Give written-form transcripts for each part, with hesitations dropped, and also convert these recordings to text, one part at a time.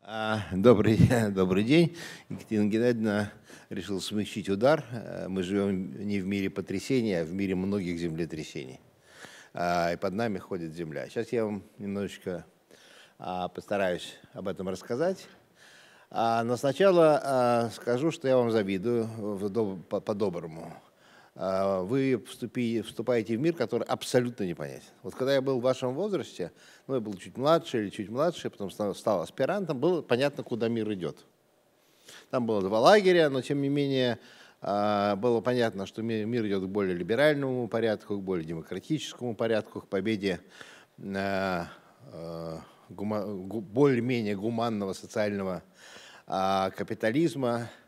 Добрый день. Екатерина Геннадьевна решила смягчить удар. Мы живем не в мире потрясений, а в мире многих землетрясений. И под нами ходит земля. Сейчас я вам немножечко постараюсь об этом рассказать. Но сначала скажу, что я вам завидую по-доброму. Вы вступаете в мир, который абсолютно непонятен. Вот когда я был в вашем возрасте, я был чуть младше, потом стал аспирантом, было понятно, куда мир идет. Там было 2 лагеря, но тем не менее было понятно, что мир идет к более либеральному порядку, к более демократическому порядку, к победе более-менее гуманного социального капитализма.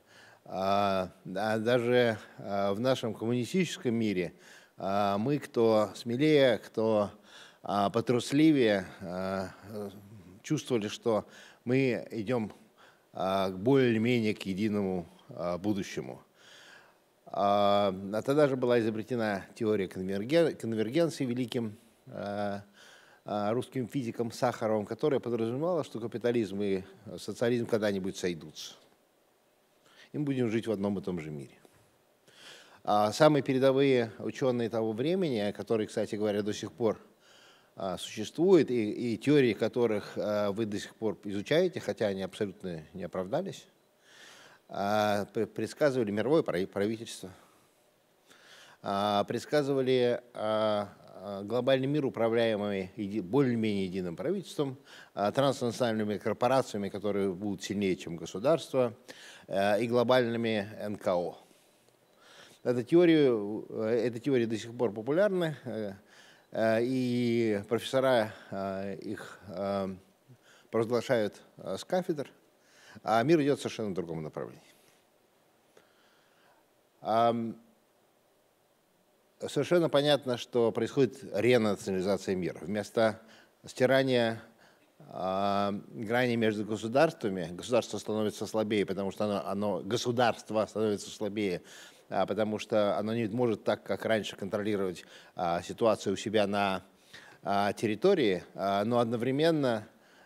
Даже в нашем коммунистическом мире мы, кто смелее, кто потрусливее, чувствовали, что мы идем более-менее к единому будущему. Тогда же была изобретена теория конвергенции великим русским физиком Сахаровым, которая подразумевала, что капитализм и социализм когда-нибудь сойдутся. И мы будем жить в одном и том же мире. Самые передовые ученые того времени, которые, кстати говоря, до сих пор существуют, и теории которых вы до сих пор изучаете, хотя они абсолютно не оправдались, предсказывали мировое правительство, предсказывали глобальный мир, управляемый более-менее единым правительством, транснациональными корпорациями, которые будут сильнее, чем государство, и глобальными НКО. Эта теория до сих пор популярна, и профессора их провозглашают с кафедр, а мир идет в совершенно другом направлении. Совершенно понятно, что происходит ренационализация мира. Вместо стирания грани между государствами, государство становится слабее, потому что государство становится слабее, потому что оно не может так, как раньше, контролировать ситуацию у себя на территории, но одновременно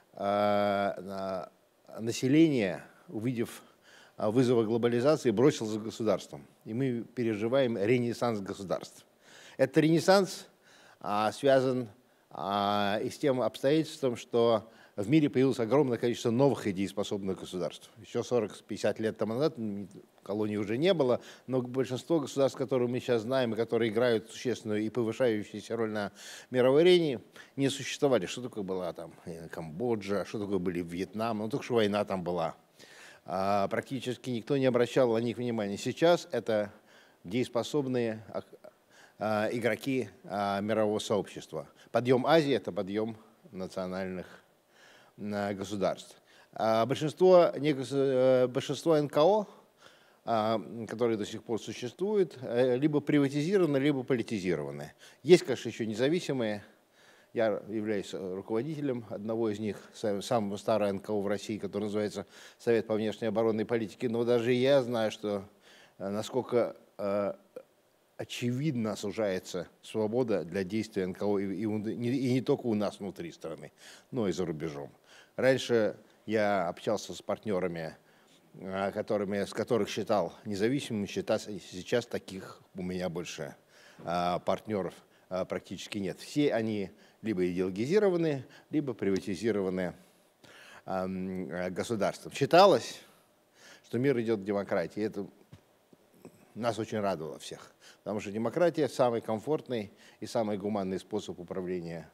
население, увидев вызовы глобализации, бросилось за государством. И мы переживаем ренессанс государств. Этот ренессанс связан и с тем обстоятельством, что в мире появилось огромное количество новых идееспособных государств. Еще 40-50 лет тому назад колоний уже не было, но большинство государств, которые мы сейчас знаем и которые играют существенную и повышающуюся роль на мировой арене, не существовали. Что такое была там Камбоджа, что такое были Вьетнам, только что война там была. Практически никто не обращал на них внимания. Сейчас это дееспособные игроки мирового сообщества. Подъем Азии – это подъем национальных государств. Большинство НКО, которые до сих пор существуют, либо приватизированы, либо политизированы. Есть, конечно, еще независимые. Я являюсь руководителем одного из них, самого старого НКО в России, который называется Совет по внешней оборонной политике. Но даже я знаю, что насколько очевидно сужается свобода для действия НКО и не только у нас внутри страны, но и за рубежом. Раньше я общался с партнерами, с которых считал независимыми, сейчас таких у меня больше партнеров практически нет. Все они либо идеологизированы, либо приватизированы государством. Считалось, что мир идет к демократии. Это нас очень радовало всех, потому что демократия – самый комфортный и самый гуманный способ управления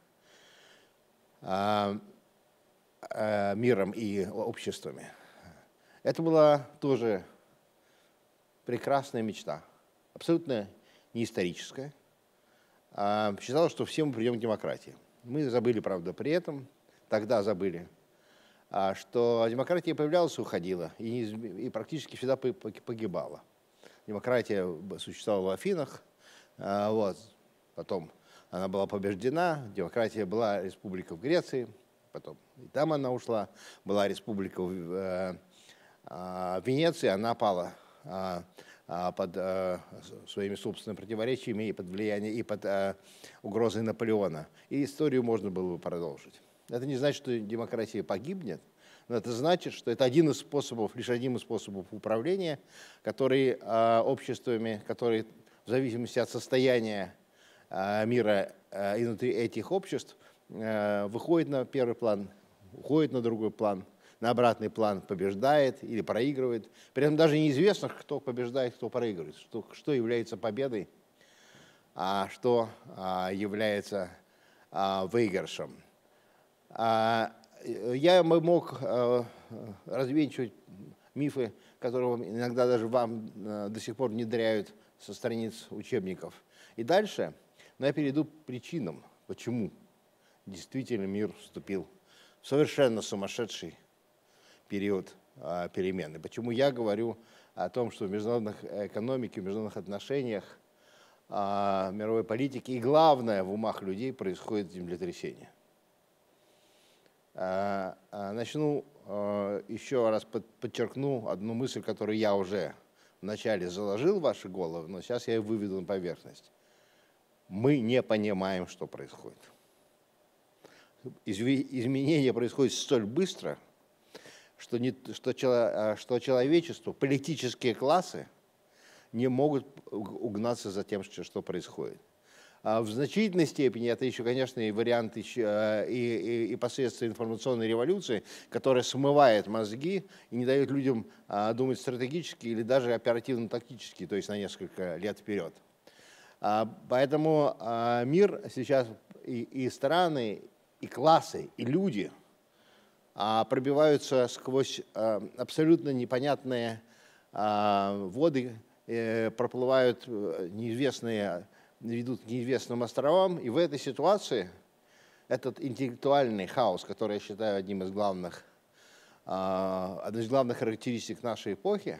миром и обществами. Это была тоже прекрасная мечта, абсолютно не историческая. Считалось, что все мы придем к демократии. Мы забыли, правда, при этом, тогда забыли, что демократия появлялась и уходила, и практически всегда погибала. Демократия существовала в Афинах, потом она была побеждена, демократия была республика в Греции, потом и там она ушла, была республика в Венеции, она пала под своими собственными противоречиями и под влиянием, и под угрозой Наполеона. И историю можно было бы продолжить. Это не значит, что демократия погибнет, Но это значит, что это один из способов, лишь один из способов управления, который обществами, которые в зависимости от состояния мира и внутри этих обществ выходит на первый план, уходит на другой план, на обратный план, побеждает или проигрывает. При этом даже неизвестно, кто побеждает, кто проигрывает, что является победой, а что является выигрышем. Я мог развенчивать мифы, которые иногда даже вам до сих пор внедряют со страниц учебников. И дальше, но я перейду к причинам, почему действительно мир вступил в совершенно сумасшедший период перемен. И почему я говорю о том, что в международных экономике, в международных отношениях, мировой политике и, главное, в умах людей происходит землетрясение. Начну еще раз, подчеркну одну мысль, которую я уже вначале заложил в ваши головы, но сейчас я ее выведу на поверхность. Мы не понимаем, что происходит. Изменения происходят столь быстро, что человечество, политические классы не могут угнаться за тем, что происходит. В значительной степени это еще, конечно, и вариант и последствия информационной революции, которая смывает мозги и не дает людям думать стратегически или даже оперативно-тактически, то есть на несколько лет вперед. Поэтому мир сейчас и страны, и классы, и люди пробиваются сквозь абсолютно непонятные воды, проплывают неизвестные, ведут к неизвестным островам, и в этой ситуации этот интеллектуальный хаос, который я считаю одной из главных характеристик нашей эпохи,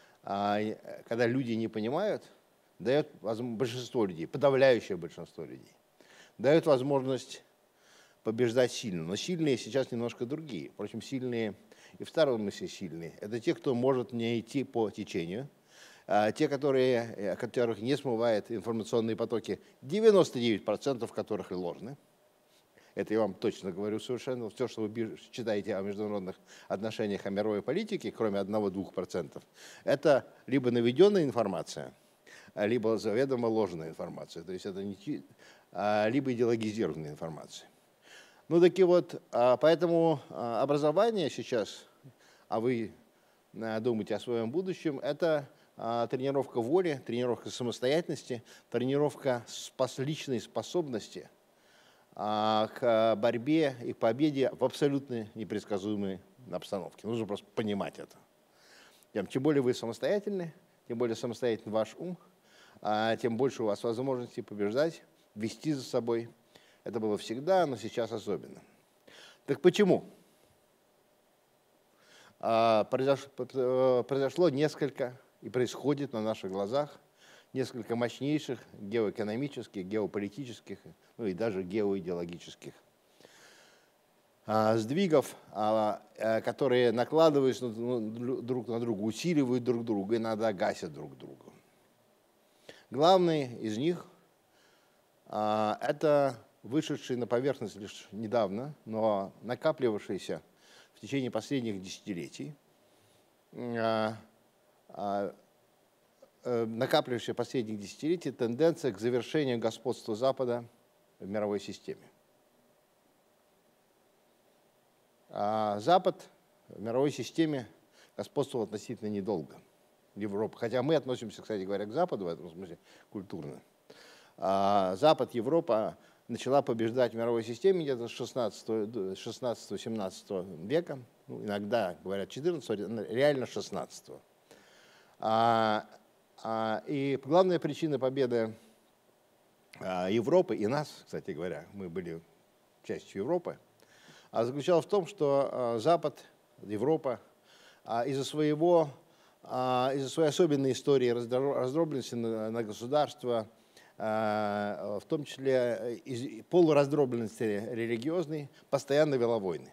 когда люди не понимают, дает большинство людей, подавляющее большинство людей, дает возможность побеждать сильно. Но сильные сейчас немножко другие. Впрочем, сильные и в старом смысле сильные. Это те, кто может не идти по течению, те, которых не смывает информационные потоки, 99% которых и ложны. Это я вам точно говорю совершенно. Все, что вы читаете о международных отношениях, о мировой политике, кроме 1-2%, это либо наведенная информация, либо заведомо ложная информация. То есть это либо идеологизированная информация. Ну, таки вот, поэтому образование сейчас, а вы думаете о своем будущем, это тренировка воли, тренировка самостоятельности, тренировка личной способности к борьбе и к победе в абсолютно непредсказуемой обстановке. Нужно просто понимать это. Чем более вы самостоятельны, тем более самостоятельный ваш ум, тем больше у вас возможностей побеждать, вести за собой. Это было всегда, но сейчас особенно. Так почему? Произошло несколько и происходит на наших глазах несколько мощнейших геоэкономических, геополитических, ну и даже геоидеологических сдвигов, которые накладываются друг на друга, усиливают друг друга и иногда гасят друг друга. Главный из них это вышедший на поверхность лишь недавно, но накапливавшийся в течение последних десятилетий, тенденция к завершению господства Запада в мировой системе. Запад в мировой системе господствовал относительно недолго. Европа, хотя мы относимся, кстати говоря, к Западу в этом смысле культурно. Запад, Европа начала побеждать в мировой системе где-то с 16-17 века, ну, иногда говорят 14, реально 16. И главная причина победы Европы и нас, кстати говоря, мы были частью Европы, заключалась в том, что Запад, Европа из-за своей особенной истории раздробленности на государства, в том числе полураздробленности религиозной, постоянно вела войны.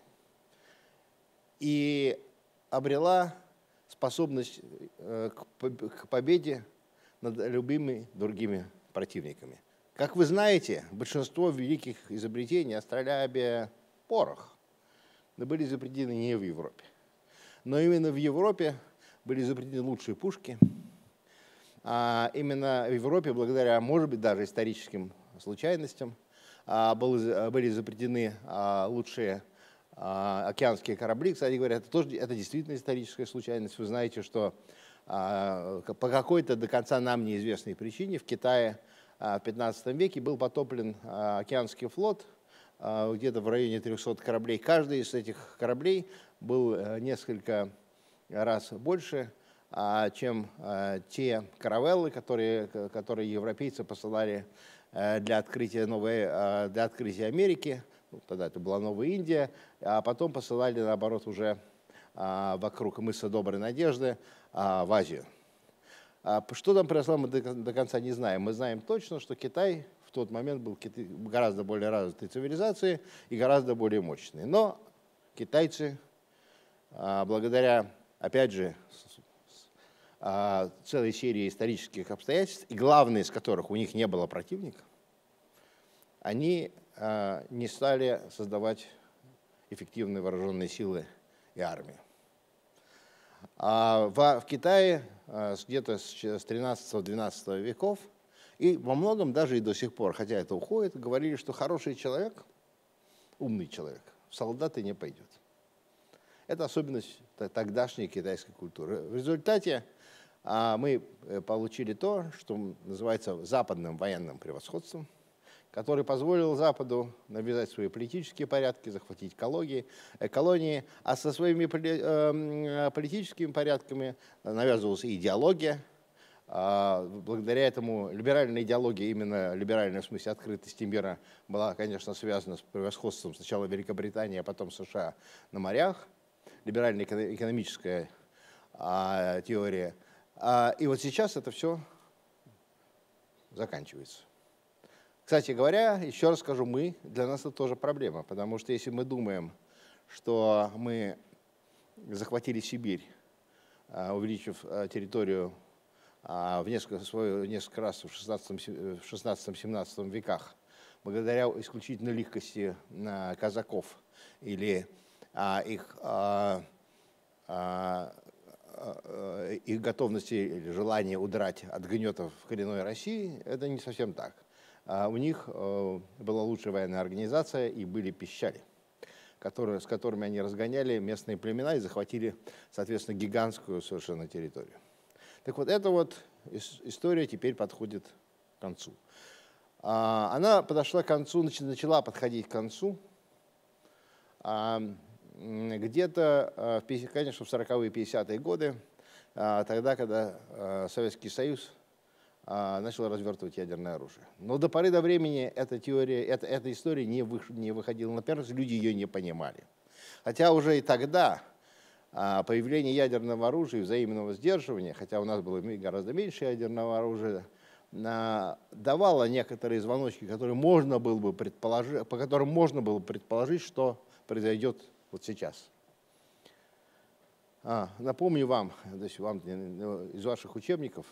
И обрела способность к победе над любыми другими противниками. Как вы знаете, большинство великих изобретений, астролябия, порох, но были изобретены не в Европе. Но именно в Европе были изобретены лучшие пушки. Именно в Европе, благодаря, может быть, даже историческим случайностям, были изобретены лучшие океанские корабли. Кстати говоря, это действительно историческая случайность. Вы знаете, что по какой-то до конца нам неизвестной причине в Китае в 15 веке был потоплен океанский флот, где-то в районе 300 кораблей. Каждый из этих кораблей был несколько раз больше, чем те каравеллы, которые европейцы посылали для открытия Америки. Тогда это была Новая Индия, а потом посылали, наоборот, уже вокруг мыса Доброй Надежды в Азию. Что там произошло, мы до конца не знаем. Мы знаем точно, что Китай в тот момент был гораздо более развитой цивилизацией и гораздо более мощной. Но китайцы, благодаря, опять же, целой серии исторических обстоятельств, и главное из которых у них не было противника, они не стали создавать эффективные вооруженные силы и армию. В Китае где-то с 13-12 веков, и во многом даже и до сих пор, хотя это уходит, говорили, что хороший человек, умный человек, в солдаты не пойдет. Это особенность тогдашней китайской культуры. В результате мы получили то, что называется западным военным превосходством, который позволил Западу навязать свои политические порядки, захватить колонии, а со своими политическими порядками навязывалась идеология. Благодаря этому либеральная идеология, именно либеральная в смысле открытости мира, была, конечно, связана с превосходством сначала Великобритании, а потом США на морях. Либеральная экономическая теория. И вот сейчас это все заканчивается. Кстати говоря, еще раз скажу, для нас это тоже проблема, потому что если мы думаем, что мы захватили Сибирь, увеличив территорию в несколько раз в 16-17 веках, благодаря исключительно легкости казаков или их готовности или желания удрать от гнетов коренной России, это не совсем так. У них была лучшая военная организация и были пищали, с которыми они разгоняли местные племена и захватили, соответственно, гигантскую совершенно территорию. Так вот, эта вот история теперь подходит к концу. Она подошла к концу, начала подходить к концу где-то, конечно, в 40-е и 50-е годы, тогда, когда Советский Союз начал развертывать ядерное оружие. Но до поры до времени эта история не выходила на поверхность, люди ее не понимали. Хотя уже и тогда появление ядерного оружия и взаимного сдерживания, хотя у нас было гораздо меньше ядерного оружия, давало некоторые звоночки, по которым можно было бы предположить, что произойдет вот сейчас. Напомню вам из ваших учебников,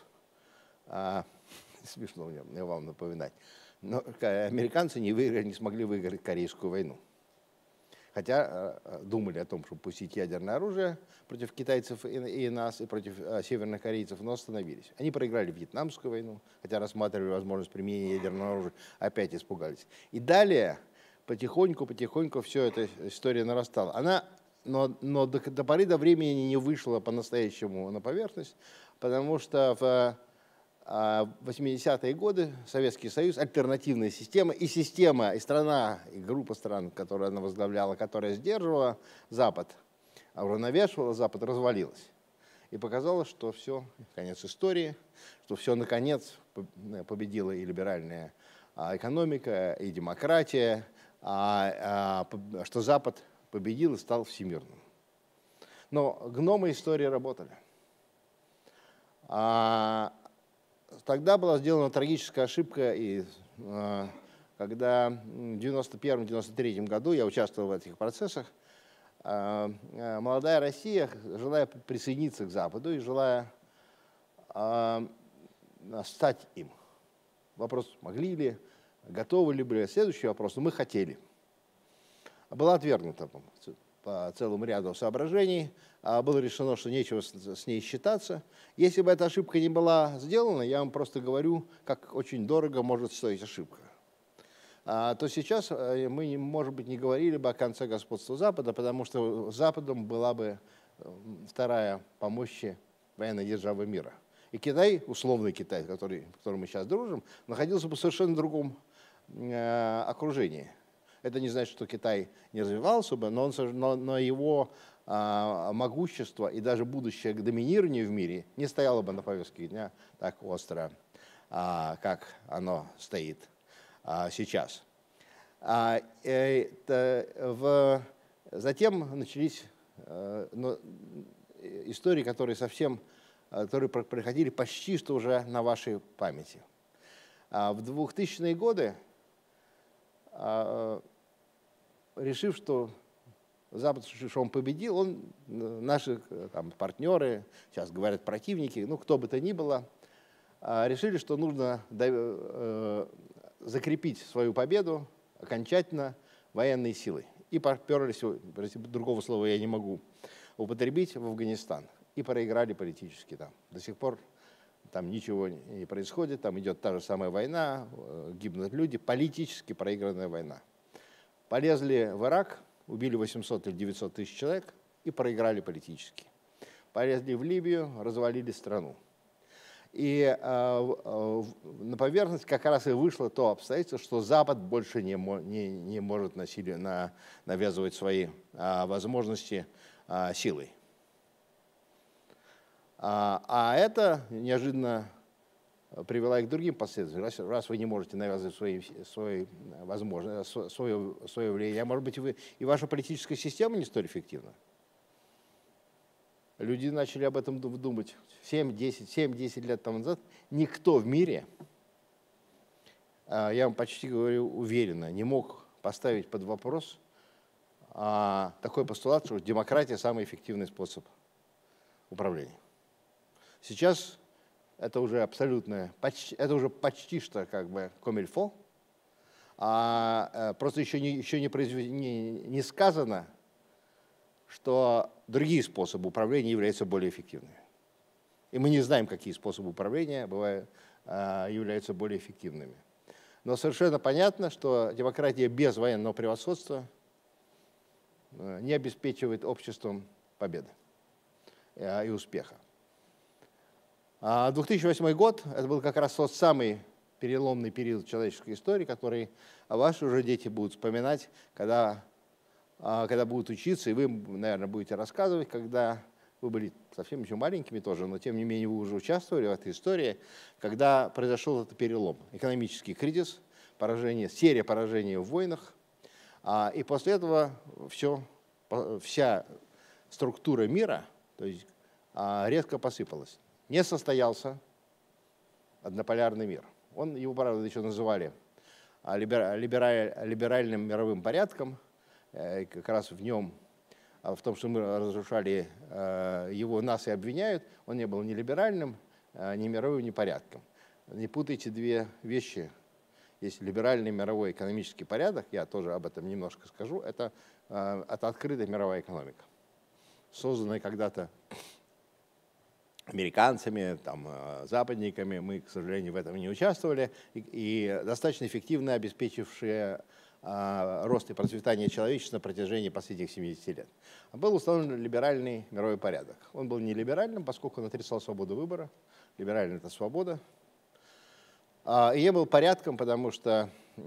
смешно мне вам напоминать, но американцы не смогли выиграть Корейскую войну. Хотя думали о том, чтобы пустить ядерное оружие против китайцев и нас, и против северных корейцев, но остановились. Они проиграли Вьетнамскую войну, хотя рассматривали возможность применения ядерного оружия, опять испугались. И далее потихоньку все эта история нарастала. Но до поры до времени не вышла по-настоящему на поверхность, потому что в 80-е годы Советский Союз, альтернативная система, и страна, и группа стран, которую она возглавляла, которая сдерживала Запад, уравновешивала Запад, развалилась. И показалось, что все, конец истории, что все, наконец, победила и либеральная экономика, и демократия, что Запад победил и стал всемирным. Но гномы истории работали. Тогда была сделана трагическая ошибка, и когда в 1991-1993 году я участвовал в этих процессах, молодая Россия, желая присоединиться к Западу и желая стать им. Вопрос, могли ли, готовы ли были. Следующий вопрос, мы хотели. Была отвергнута по целому ряду соображений было решено, что нечего с ней считаться. Если бы эта ошибка не была сделана, я вам просто говорю, как очень дорого может стоить ошибка, то сейчас мы, может быть, не говорили бы о конце господства Запада, потому что Западом была бы вторая по мощи военной державы мира. И Китай, условный Китай, с которым мы сейчас дружим, находился бы в совершенно другом окружении. Это не значит, что Китай не развивался бы, но его могущество и даже будущее доминирование в мире не стояло бы на повестке дня так остро, как оно стоит сейчас. Затем начались истории, которые проходили почти что уже на вашей памяти. В 2000-е годы, решив, что Запад, что он победил, наши партнеры, сейчас говорят противники, ну кто бы то ни было, решили, что нужно закрепить свою победу окончательно военной силой. И поперлись, другого слова я не могу употребить, в Афганистан. И проиграли политически там. До сих пор там ничего не происходит, там идет та же самая война, гибнут люди, политически проигранная война. Полезли в Ирак, убили 800 или 900 тысяч человек и проиграли политически. Полезли в Ливию, развалили страну. И на поверхность как раз и вышло то обстоятельство, что Запад больше не может навязывать свои возможности силой. А это неожиданно привело и к другим последствиям. Раз вы не можете навязывать свое влияние, а может быть, и ваша политическая система не столь эффективна. Люди начали об этом думать 7-10 лет тому назад. Никто в мире, я вам почти говорю уверенно, не мог поставить под вопрос такой постулат, что демократия – самый эффективный способ управления. Сейчас это уже абсолютно, это уже почти что как бы комильфо, просто еще не сказано, что другие способы управления являются более эффективными. И мы не знаем, какие способы управления являются более эффективными. Но совершенно понятно, что демократия без военного превосходства не обеспечивает обществом победы и успеха. 2008 год – это был как раз тот самый переломный период человеческой истории, который ваши уже дети будут вспоминать, когда будут учиться, и вы, наверное, будете рассказывать, когда вы были совсем еще маленькими тоже, но тем не менее вы уже участвовали в этой истории, когда произошел этот перелом. Экономический кризис, серия поражений в войнах, и после этого вся структура мира, то есть, резко посыпалась. Не состоялся однополярный мир. Его, правда, еще называли либеральным мировым порядком. Как раз в том, что мы разрушали его, нас и обвиняют, он не был ни либеральным, ни мировым, ни порядком. Не путайте две вещи. Есть либеральный мировой экономический порядок, я тоже об этом немножко скажу, это открытая мировая экономика, созданная когда-то американцами, западниками, мы, к сожалению, в этом не участвовали, и достаточно эффективно обеспечившие рост и процветание человечества на протяжении последних 70 лет. Был установлен либеральный мировой порядок. Он был не либеральным, поскольку он отрицал свободу выбора. Либеральный – это свобода. И не был порядком, потому что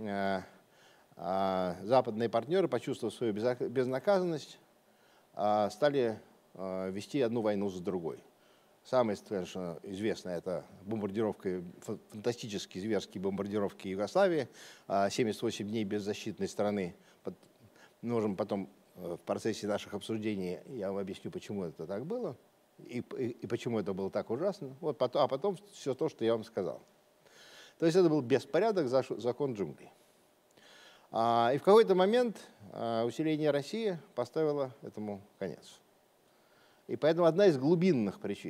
западные партнеры, почувствовав свою безнаказанность, стали вести одну войну за другой. Самое, конечно, известное – это фантастические зверские бомбардировки Югославии, 78 дней беззащитной страны. Можем потом в процессе наших обсуждений, я вам объясню, почему это так было и почему это было так ужасно. А потом все то, что я вам сказал. То есть это был беспорядок, закон джунглей. И в какой-то момент усиление России поставило этому конец. И поэтому одна из глубинных причин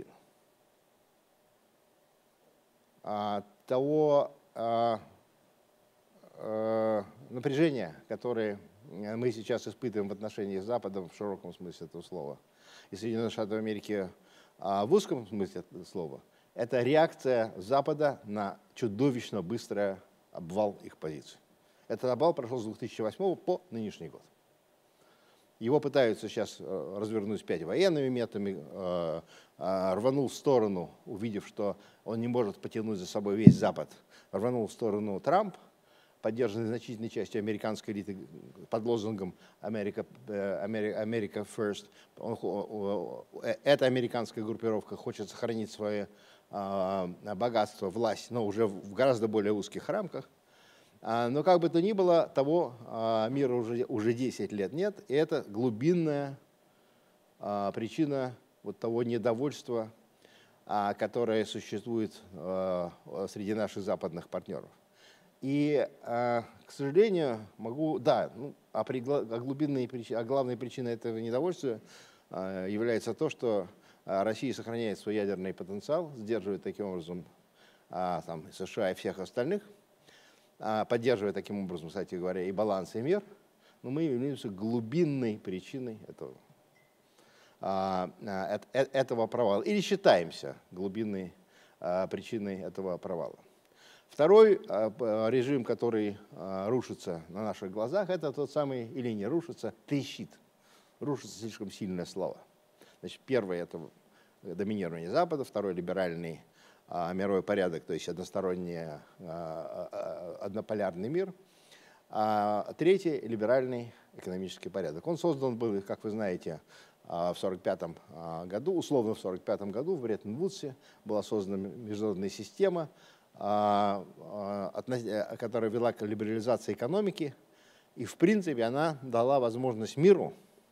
того напряжения, которое мы сейчас испытываем в отношении с Западом в широком смысле этого слова и Соединенных Штатов Америки в узком смысле этого слова, это реакция Запада на чудовищно быстрый обвал их позиций. Этот обвал прошел с 2008 по нынешний год. Его пытаются сейчас развернуть опять военными методами, рванул в сторону, увидев, что он не может потянуть за собой весь Запад, рванул в сторону Трамп, поддержанный значительной частью американской элиты под лозунгом «America First». Эта американская группировка хочет сохранить свое богатство, власть, но уже в гораздо более узких рамках. Но как бы то ни было, того мира уже 10 лет нет, и это глубинная причина вот того недовольства, которое существует среди наших западных партнеров. И, к сожалению, могу, да, а главной причиной этого недовольствия является то, что Россия сохраняет свой ядерный потенциал, сдерживает таким образом США и всех остальных, поддерживая таким образом, кстати говоря, и баланс, и мир, но мы являемся глубинной причиной этого провала. Или считаемся глубинной причиной этого провала. Второй режим, который рушится на наших глазах, это тот самый, или не рушится, трещит. Рушится слишком сильное слово. Значит, первое – это доминирование Запада, второй – либеральный мировой порядок, то есть односторонний, однополярный мир. Третий – либеральный экономический порядок. Он создан был, как вы знаете, в 1945 году, условно в 1945 году в Бреттон-Вудсе была создана международная система, которая вела к либерализации экономики, и в принципе она дала возможность миру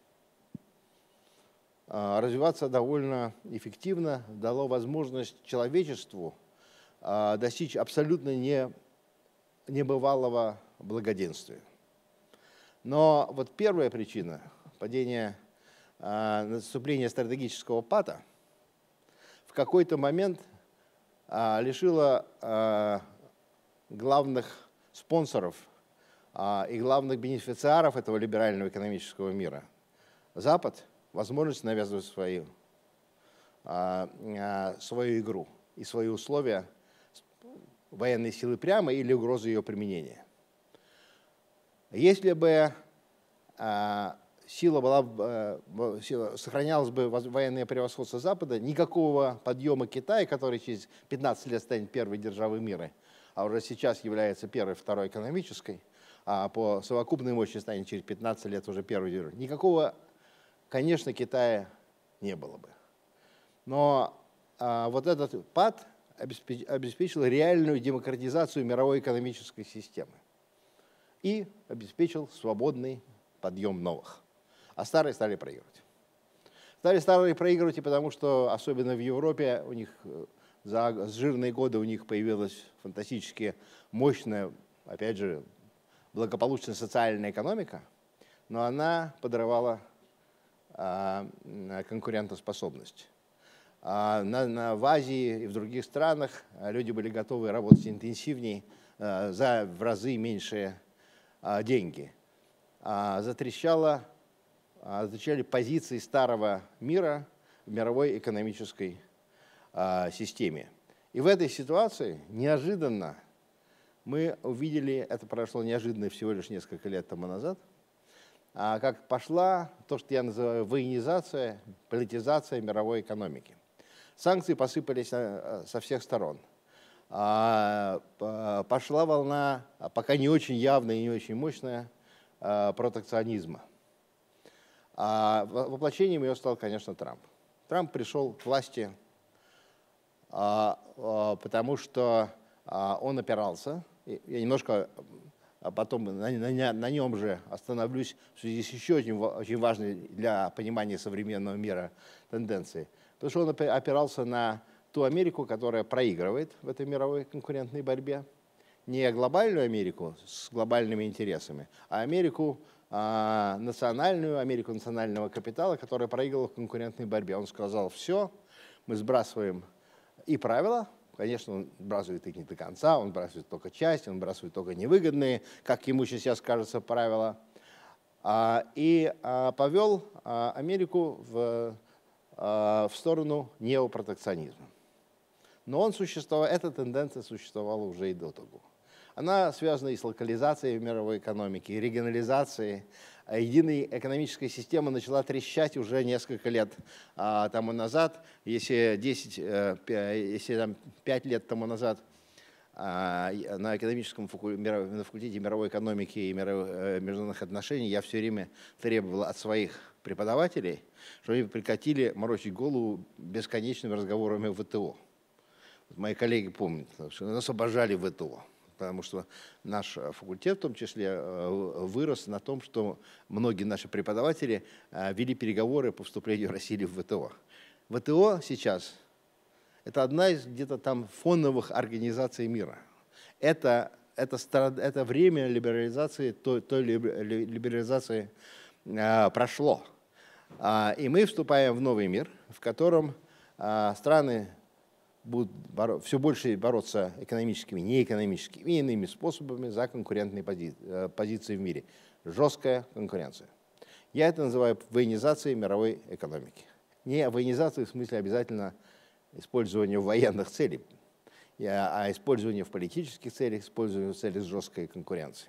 развиваться довольно эффективно, дало возможность человечеству достичь абсолютно небывалого благоденствия. Но вот первая причина падения, наступления стратегического пата в какой-то момент лишила главных спонсоров и главных бенефициаров этого либерального экономического мира Запад возможность навязывать свою игру и свои условия военной силы прямо или угрозы ее применения. Если бы сохранялось бы военное превосходство Запада, никакого подъема Китая, который через 15 лет станет первой державой мира, а уже сейчас является первой, второй экономической, а по совокупной мощи станет через 15 лет уже первой державой, никакого, конечно, Китая не было бы. Но вот этот пад обеспечил реальную демократизацию мировой экономической системы и обеспечил свободный подъем новых. А старые стали проигрывать. Стали проигрывать и потому, что особенно в Европе у них за жирные годы у них появилась фантастически мощная, опять же, благополучная социальная экономика, но она подрывала конкурентоспособность. В Азии и в других странах люди были готовы работать интенсивнее за в разы меньшие деньги. Затрещали позиции старого мира в мировой экономической системе. И в этой ситуации неожиданно мы увидели, это прошло неожиданно всего лишь несколько лет тому назад, как пошла то, что я называю военизация, политизация мировой экономики. Санкции посыпались со всех сторон. Пошла волна, пока не очень явная и не очень мощная, протекционизма. Воплощением ее стал, конечно, Трамп. Трамп пришел к власти, потому что он опирался. Я немножко потом на нем же остановлюсь в связи с еще очень важной для понимания современного мира тенденцией. Потому что он опирался на ту Америку, которая проигрывает в этой мировой конкурентной борьбе. Не глобальную Америку с глобальными интересами, а Америку национальную, Америку национального капитала, которая проигрывала в конкурентной борьбе. Он сказал: все, мы сбрасываем и правила. Конечно, он сбрасывает их не до конца, он сбрасывает только часть, он сбрасывает только невыгодные, как ему сейчас кажется, правила. и повел Америку в сторону неопротекционизма. Но эта тенденция существовала уже и до того. Она связана и с локализацией мировой экономики, и регионализацией. Единая экономическая система начала трещать уже несколько лет тому назад. Если 5 лет тому назад на экономическом на факультете мировой экономики и международных отношений я все время требовал от своих преподавателей, чтобы они прекратили морочить голову бесконечными разговорами в ВТО. Мои коллеги помнят, что нас обожали в ВТО, потому что наш факультет в том числе вырос на том, что многие наши преподаватели вели переговоры по вступлению России в ВТО. ВТО сейчас – это одна из где-то там фоновых организаций мира. Это время либерализации, той либерализации прошло. И мы вступаем в новый мир, в котором страны будут все больше бороться экономическими, неэкономическими и иными способами за конкурентные позиции в мире. Жесткая конкуренция. Я это называю военизацией мировой экономики. Не военизацией в смысле обязательно использования в военных целей, а использование в политических целях, использование в целях жесткой конкуренции.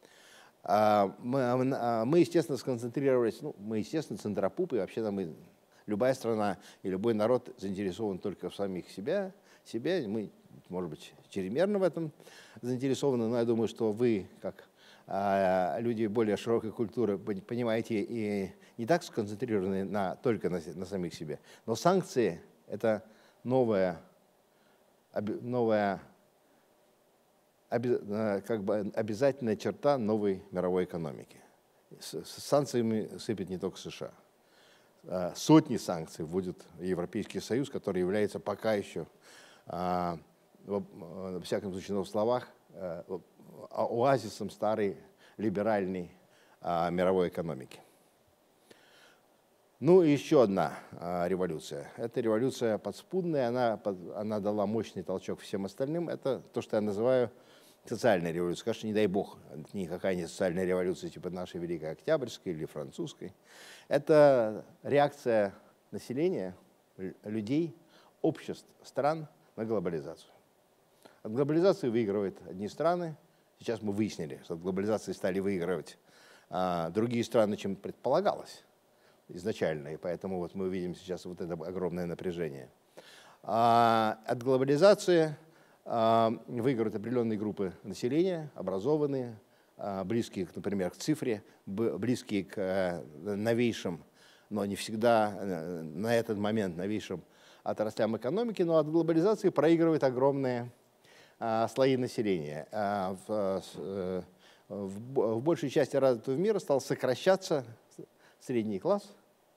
Мы, естественно, сконцентрировались, мы, естественно, центропуп, и вообще любая страна и любой народ заинтересован только в самих себе. Мы, может быть, чрезмерно в этом заинтересованы, но я думаю, что вы, как люди более широкой культуры, понимаете и не так сконцентрированы только на самих себе. Но санкции – это новая как бы обязательная черта новой мировой экономики. С санкциями сыпет не только США. Сотни санкций вводит Европейский Союз, который является пока еще, во всяком случае, в словах, оазисом старой либеральной мировой экономики. Ну и еще одна революция. Это революция подспудная, она дала мощный толчок всем остальным. Это то, что я называю социальной революцией. Конечно, не дай бог, никакая не социальная революция типа нашей Великой Октябрьской или французской. Это реакция населения, людей, обществ, стран на глобализацию. От глобализации выигрывают одни страны. Сейчас мы выяснили, что от глобализации стали выигрывать другие страны, чем предполагалось изначально, и поэтому вот мы видим сейчас вот это огромное напряжение. От глобализации выигрывают определенные группы населения, образованные, близкие, например, к цифре, близкие к новейшим, но не всегда на этот момент новейшим отраслям экономики, но от глобализации проигрывают огромные слои населения. В большей части развитого мира стал сокращаться средний класс,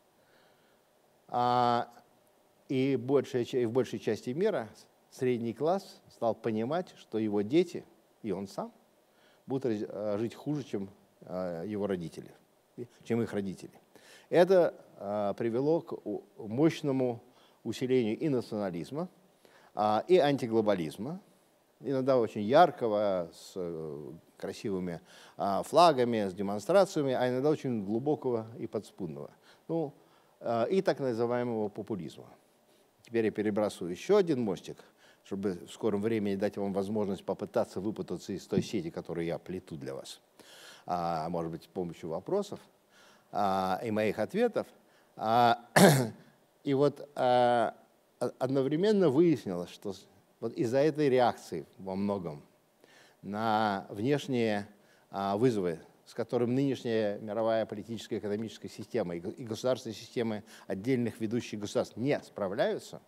и в большей части мира средний класс стал понимать, что его дети и он сам будут жить хуже, чем его родители, чем их родители. Это привело к мощному усилению и национализма, и антиглобализма, иногда очень яркого, с красивыми флагами, с демонстрациями, а иногда очень глубокого и подспудного. И так называемого популизма. Теперь я перебрасываю еще один мостик, чтобы в скором времени дать вам возможность попытаться выпутаться из той сети, которую я плету для вас. Может быть, с помощью вопросов и моих ответов. И вот одновременно выяснилось, что вот из-за этой реакции во многом на внешние вызовы, с которым нынешняя мировая политическая, экономическая система и государственные системы отдельных ведущих государств не справляются,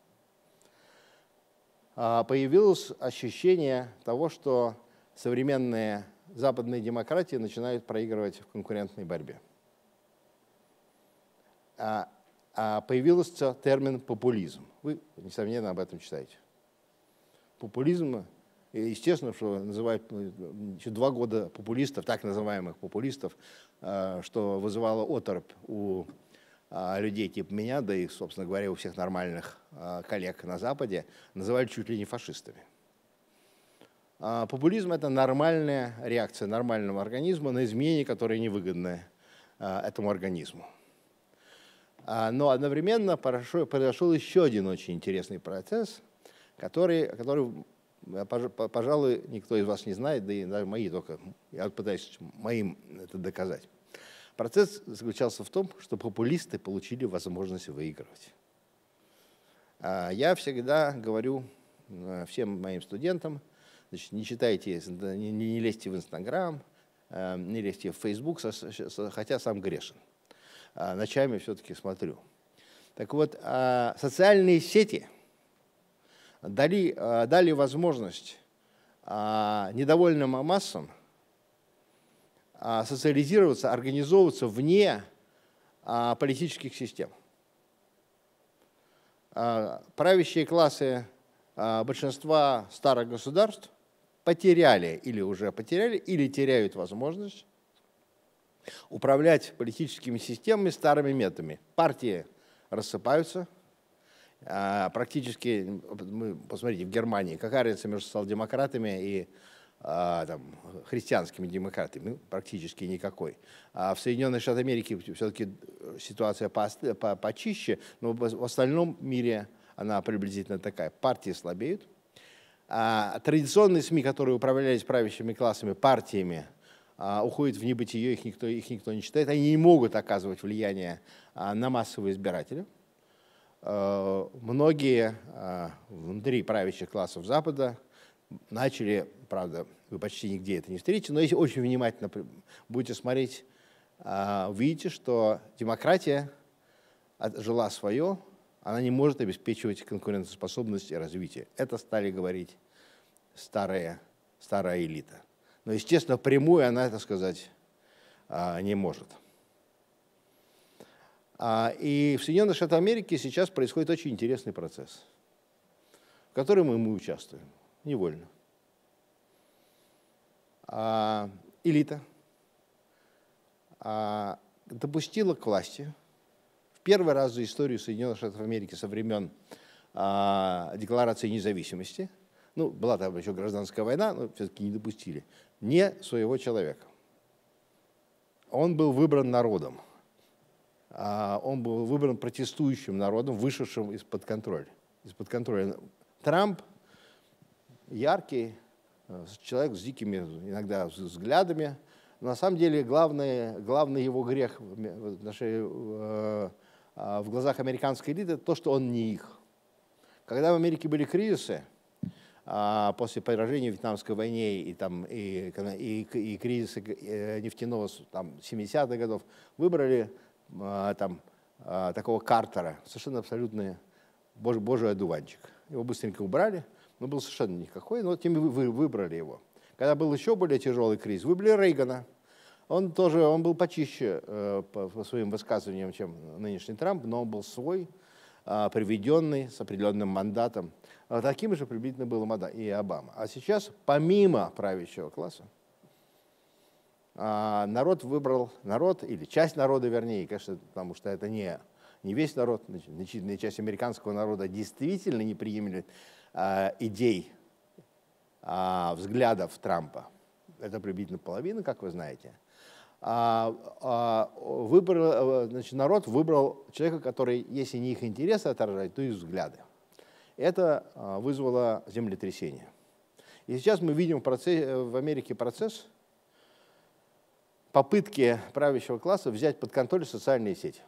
появилось ощущение того, что современные западные демократии начинают проигрывать в конкурентной борьбе. Появился термин «популизм». Вы, несомненно, об этом читаете. Популизм, естественно, что называют еще 2 года популистов, так называемых популистов, что вызывало оторопь у людей типа меня, да и, собственно говоря, у всех нормальных коллег на Западе, называли чуть ли не фашистами. Популизм – это нормальная реакция нормального организма на изменения, которые невыгодны этому организму. Но одновременно произошел еще один очень интересный процесс, который, пожалуй, никто из вас не знает, да и даже мои только. Я пытаюсь моим это доказать. Процесс заключался в том, что популисты получили возможность выигрывать. Я всегда говорю всем моим студентам, значит, не читайте, не лезьте в Инстаграм, не лезьте в Фейсбук, хотя сам грешен. Ночами все-таки смотрю. Так вот, социальные сети дали возможность недовольным массам социализироваться, организовываться вне политических систем. Правящие классы большинства старых государств потеряли, или теряют возможность управлять политическими системами старыми методами. Партии рассыпаются. Практически, посмотрите, в Германии, какая разница между социал-демократами и христианскими демократами? Практически никакой. В Соединенных Штатах Америки все-таки ситуация почище, но в остальном мире она приблизительно такая. Партии слабеют. Традиционные СМИ, которые управлялись правящими классами, партиями, уходят в небытие, их никто не читает. Они не могут оказывать влияние на массовые избиратели. Многие внутри правящих классов Запада начали, правда, вы почти нигде это не встретите, но если очень внимательно будете смотреть, увидите, что демократия жила свое, она не может обеспечивать конкурентоспособность и развитие. Это стали говорить старая элита. Но, естественно, впрямую она это сказать не может. И в Соединенных Штатах Америки сейчас происходит очень интересный процесс, в котором мы участвуем невольно. Элита допустила к власти в первый раз за историю Соединенных Штатов Америки со времен Декларации независимости, ну, была там еще гражданская война, но все-таки не допустили, не своего человека. Он был выбран народом. Он был выбран протестующим народом, вышедшим из-под контроля. Трамп яркий, человек с дикими иногда взглядами. Но на самом деле главный его грех в глазах американской элиты – то, что он не их. Когда в Америке были кризисы, после поражения в Вьетнамской войне и кризиса нефтяного 70-х годов, выбрали такого Картера, совершенно абсолютный божий одуванчик. Его быстренько убрали, но был совершенно никакой, но тем выбрали его. Когда был еще более тяжелый кризис, выбрали Рейгана. Он был почище по своим высказываниям, чем нынешний Трамп, но он был свой, приведенный с определенным мандатом. Таким же приблизительно был и Обама. А сейчас, помимо правящего класса, народ или часть народа, вернее, конечно, потому что это не весь народ, значительная часть американского народа действительно не приемлет идей, взглядов Трампа. Это приблизительно половина, как вы знаете. Народ выбрал человека, который, если не их интересы отражает, то и взгляды. Это вызвало землетрясение. И сейчас мы видим в Америке процесс попытки правящего класса взять под контроль социальные сети,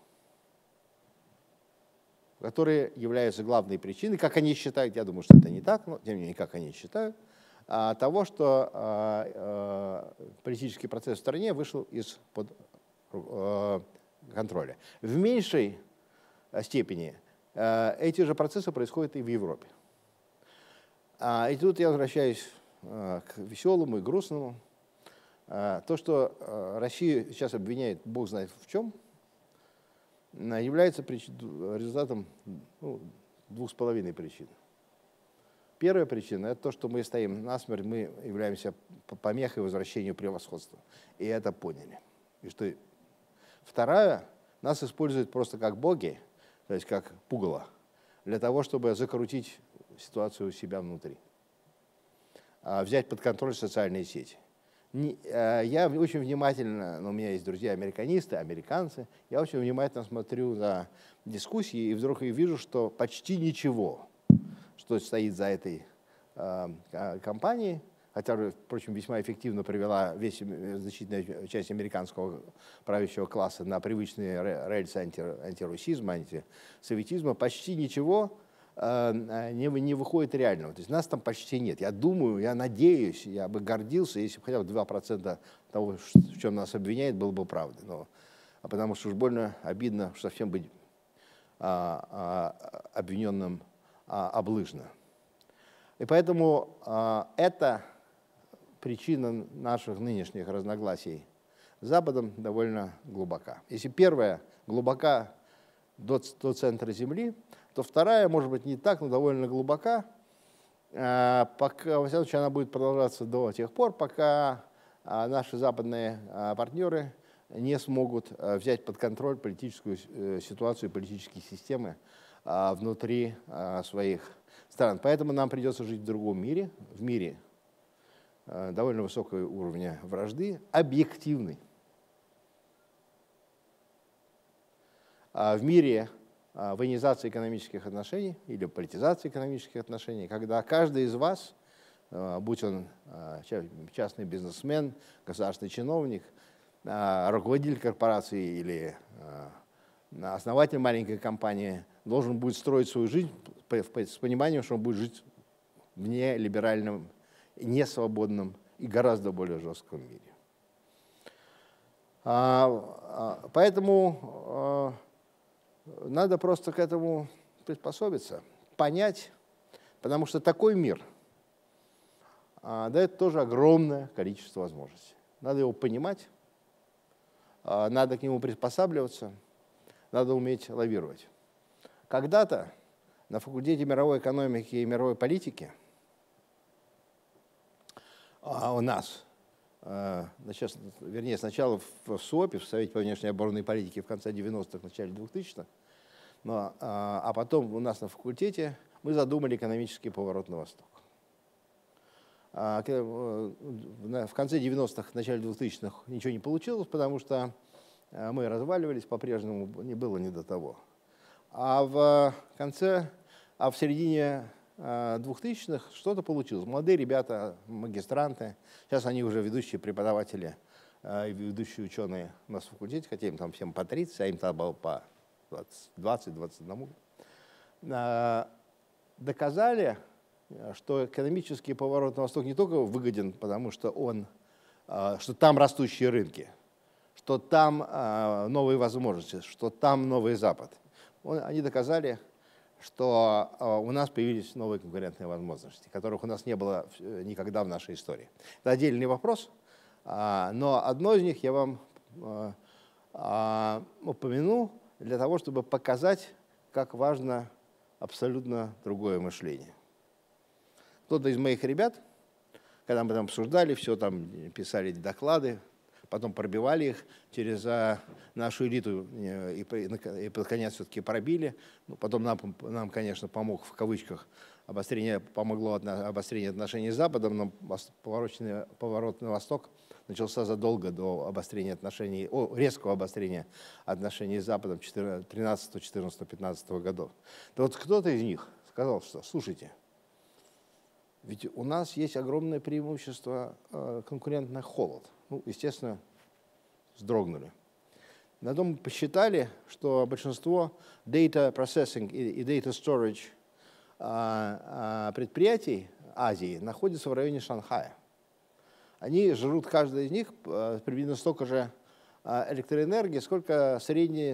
которые являются главной причиной, как они считают, я думаю, что это не так, но тем не менее, как они считают, того, что политический процесс в стране вышел из-под контроля. В меньшей степени эти же процессы происходят и в Европе. И тут я возвращаюсь к веселому и грустному. То, что Россию сейчас обвиняет, Бог знает в чем, является результатом 2,5 причин. Первая причина – это то, что мы стоим насмерть, мы являемся помехой возвращению превосходства. И это поняли. Вторая – нас используют просто как боги, то есть как пугало, для того, чтобы закрутить ситуацию у себя внутри. Взять под контроль социальные сети. Я очень внимательно, у меня есть друзья американисты, американцы, я очень внимательно смотрю на дискуссии и вдруг я вижу, что почти ничего, что стоит за этой кампанией, хотя, впрочем, весьма эффективно привела значительная часть американского правящего класса на привычные рельсы антирусизма, антисоветизма, почти ничего не выходит реального. То есть нас там почти нет. Я думаю, я надеюсь, я бы гордился, если бы хотя бы 2% того, в чем нас обвиняют, было бы правдой. Потому что уж больно обидно, что совсем быть обвиненным облыжно. И поэтому эта причина наших нынешних разногласий с Западом довольно глубока. Если первая глубока до центра Земли, то вторая, может быть, не так, но довольно глубока. Пока, во всяком случае, она будет продолжаться до тех пор, пока наши западные партнеры не смогут взять под контроль политическую ситуацию и политические системы внутри своих стран. Поэтому нам придется жить в другом мире, в мире довольно высокого уровня вражды, объективный. В мире военизации экономических отношений или политизации экономических отношений, когда каждый из вас, будь он частный бизнесмен, государственный чиновник, руководитель корпорации или основатель маленькой компании, должен будет строить свою жизнь с пониманием, что он будет жить в нелиберальном, несвободном и гораздо более жестком мире. Поэтому надо просто к этому приспособиться, понять, потому что такой мир дает тоже огромное количество возможностей. Надо его понимать, надо к нему приспосабливаться, надо уметь лавировать. Когда-то на факультете мировой экономики и мировой политики у нас, вернее, сначала в СОПе, в Совете по внешней оборонной политике в конце 90-х, начале 2000-х, а потом у нас на факультете мы задумали экономический поворот на восток. В конце 90-х, начале 2000-х ничего не получилось, потому что мы разваливались, по-прежнему не было не до того. А в середине 2000-х что-то получилось. Молодые ребята, магистранты, сейчас они уже ведущие преподаватели и ведущие ученые у нас в факультете, хотя им там всем по 30, а им там было по 20-21. Доказали, что экономический поворот на восток не только выгоден, потому что что там растущие рынки, что там новые возможности, что там новый Запад. Они доказали, что у нас появились новые конкурентные возможности, которых у нас не было никогда в нашей истории. Это отдельный вопрос, но одно из них я вам упомяну для того, чтобы показать, как важно абсолютно другое мышление. Кто-то из моих ребят, когда мы там обсуждали все, там писали доклады, потом пробивали их через нашу элиту и под конец все-таки пробили. Потом нам, конечно, помог в кавычках помогло обострение отношений с Западом, но поворот на восток начался задолго до резкого обострения отношений с Западом 13, 14, 15 годов. То вот кто-то из них сказал, что слушайте, ведь у нас есть огромное преимущество конкурентный холод. Естественно, вздрогнули. Потом посчитали, что большинство data processing и data storage предприятий Азии находятся в районе Шанхая. Они жрут, каждый из них, примерно столько же электроэнергии, сколько средний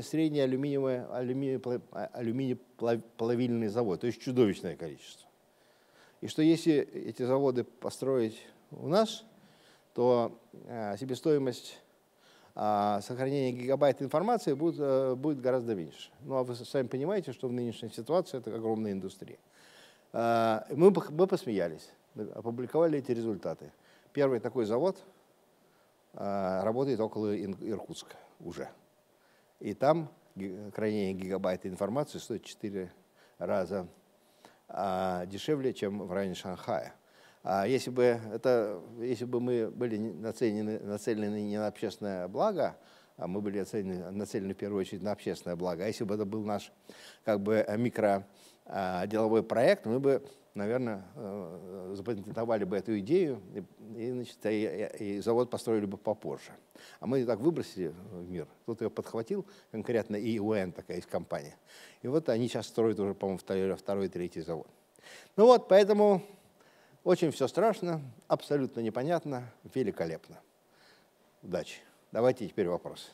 алюминий-плавильный завод, то есть чудовищное количество. И что если эти заводы построить у нас, то себестоимость сохранения гигабайт информации будет гораздо меньше. А вы сами понимаете, что в нынешней ситуации это огромная индустрия. Мы посмеялись, опубликовали эти результаты. Первый такой завод работает около Иркутска уже. И там хранение гигабайта информации стоит 4 раза дешевле, чем в районе Шанхая. Если бы мы были нацелены не на общественное благо, а мы были нацелены в первую очередь на общественное благо, а если бы это был наш как бы микроделовой проект, мы бы, наверное, запатентовали бы эту идею и завод построили бы попозже. А мы ее так выбросили в мир. Кто-то ее подхватил, конкретно ИУН такая есть компания. И вот они сейчас строят уже, по-моему, второй, третий завод. Ну вот, поэтому очень все страшно, абсолютно непонятно, великолепно. Удачи. Давайте теперь вопросы.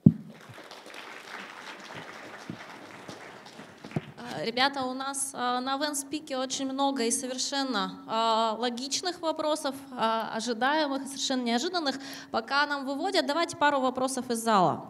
Ребята, у нас на венспике очень много и совершенно логичных вопросов, ожидаемых и совершенно неожиданных. Пока нам выводят, давайте пару вопросов из зала.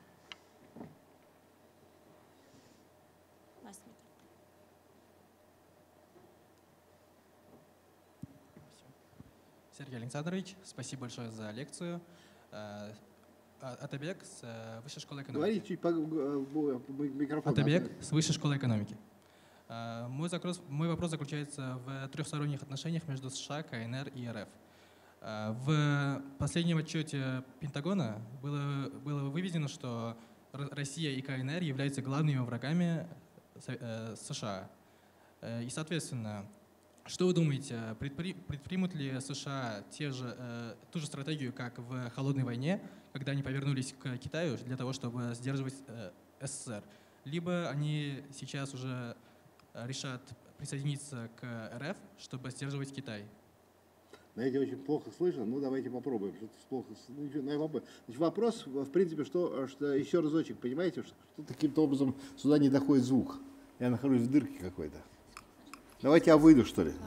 Сергей Александрович, спасибо большое за лекцию. Атабек с Высшей школы экономики. Говорите чуть по микрофону. Атабек с Высшей школы экономики. Мой вопрос заключается в трехсторонних отношениях между США, КНР и РФ. В последнем отчете Пентагона было выведено, что Россия и КНР являются главными врагами США. И, соответственно, что вы думаете, предпримут ли США ту же стратегию, как в холодной войне, когда они повернулись к Китаю для того, чтобы сдерживать СССР? Либо они сейчас уже решат присоединиться к РФ, чтобы сдерживать Китай? Знаете, очень плохо слышно, ну давайте попробуем. Значит, вопрос, в принципе, что еще разочек, понимаете, что каким-то образом сюда не доходит звук. Я нахожусь в дырке какой-то. Давайте я выйду, что ли.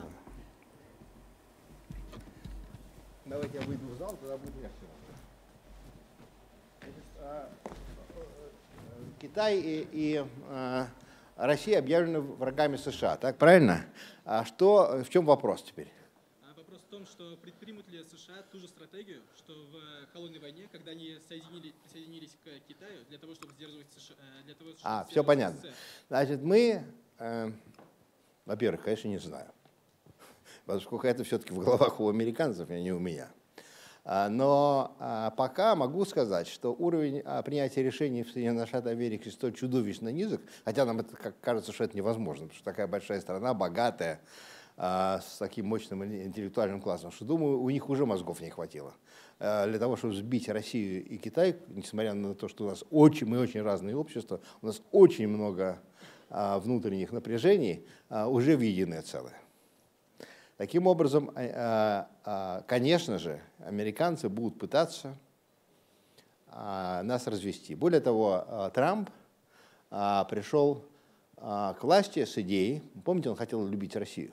Давайте я выйду в зал, тогда будет легче. Китай и Россия объявлены врагами США, так правильно? В чем вопрос теперь? Вопрос в том, что предпримут ли США ту же стратегию, что в холодной войне, когда они присоединились к Китаю для того, чтобы сдерживать США. Все понятно. Значит, мы, во-первых, конечно, не знаю, поскольку это все-таки в головах у американцев, а не у меня. Но пока могу сказать, что уровень принятия решений в Соединенных Штатах Америки столь чудовищно низок, хотя нам кажется, что это невозможно, потому что такая большая страна, богатая, с таким мощным интеллектуальным классом, что, думаю, у них уже мозгов не хватило для того, чтобы сбить Россию и Китай, несмотря на то, что у нас мы очень разные общества, у нас очень много внутренних напряжений, уже в единое целое. Таким образом, конечно же, американцы будут пытаться нас развести. Более того, Трамп пришел к власти с идеей, помните, он хотел любить Россию.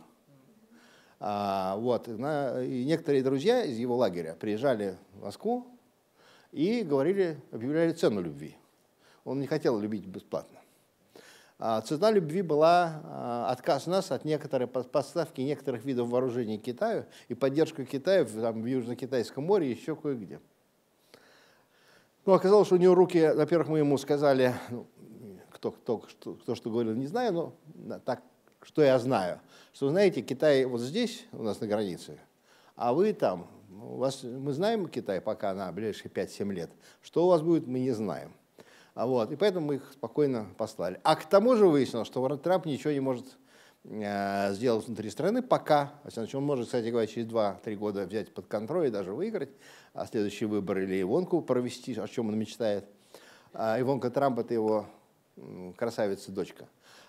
И некоторые друзья из его лагеря приезжали в Москву и объявляли цену любви. Он не хотел любить бесплатно. Цена любви была отказ нас от поставки некоторых видов вооружений Китаю и поддержка Китая в Южно-Китайском море и еще кое-где. Но оказалось, что у него руки, во-первых, мы ему сказали, кто что говорил, не знаю, но так, что я знаю, что, знаете, Китай вот здесь, у нас на границе, а вы там, мы знаем Китай пока на ближайшие 5-7 лет, что у вас будет, мы не знаем. И поэтому мы их спокойно послали. А к тому же выяснилось, что Трамп ничего не может сделать внутри страны пока. Он может, кстати говоря, через 2-3 года взять под контроль и даже выиграть, а следующий выбор или Ивонку провести, о чем он мечтает. Ивонка Трамп — это его красавица-дочка.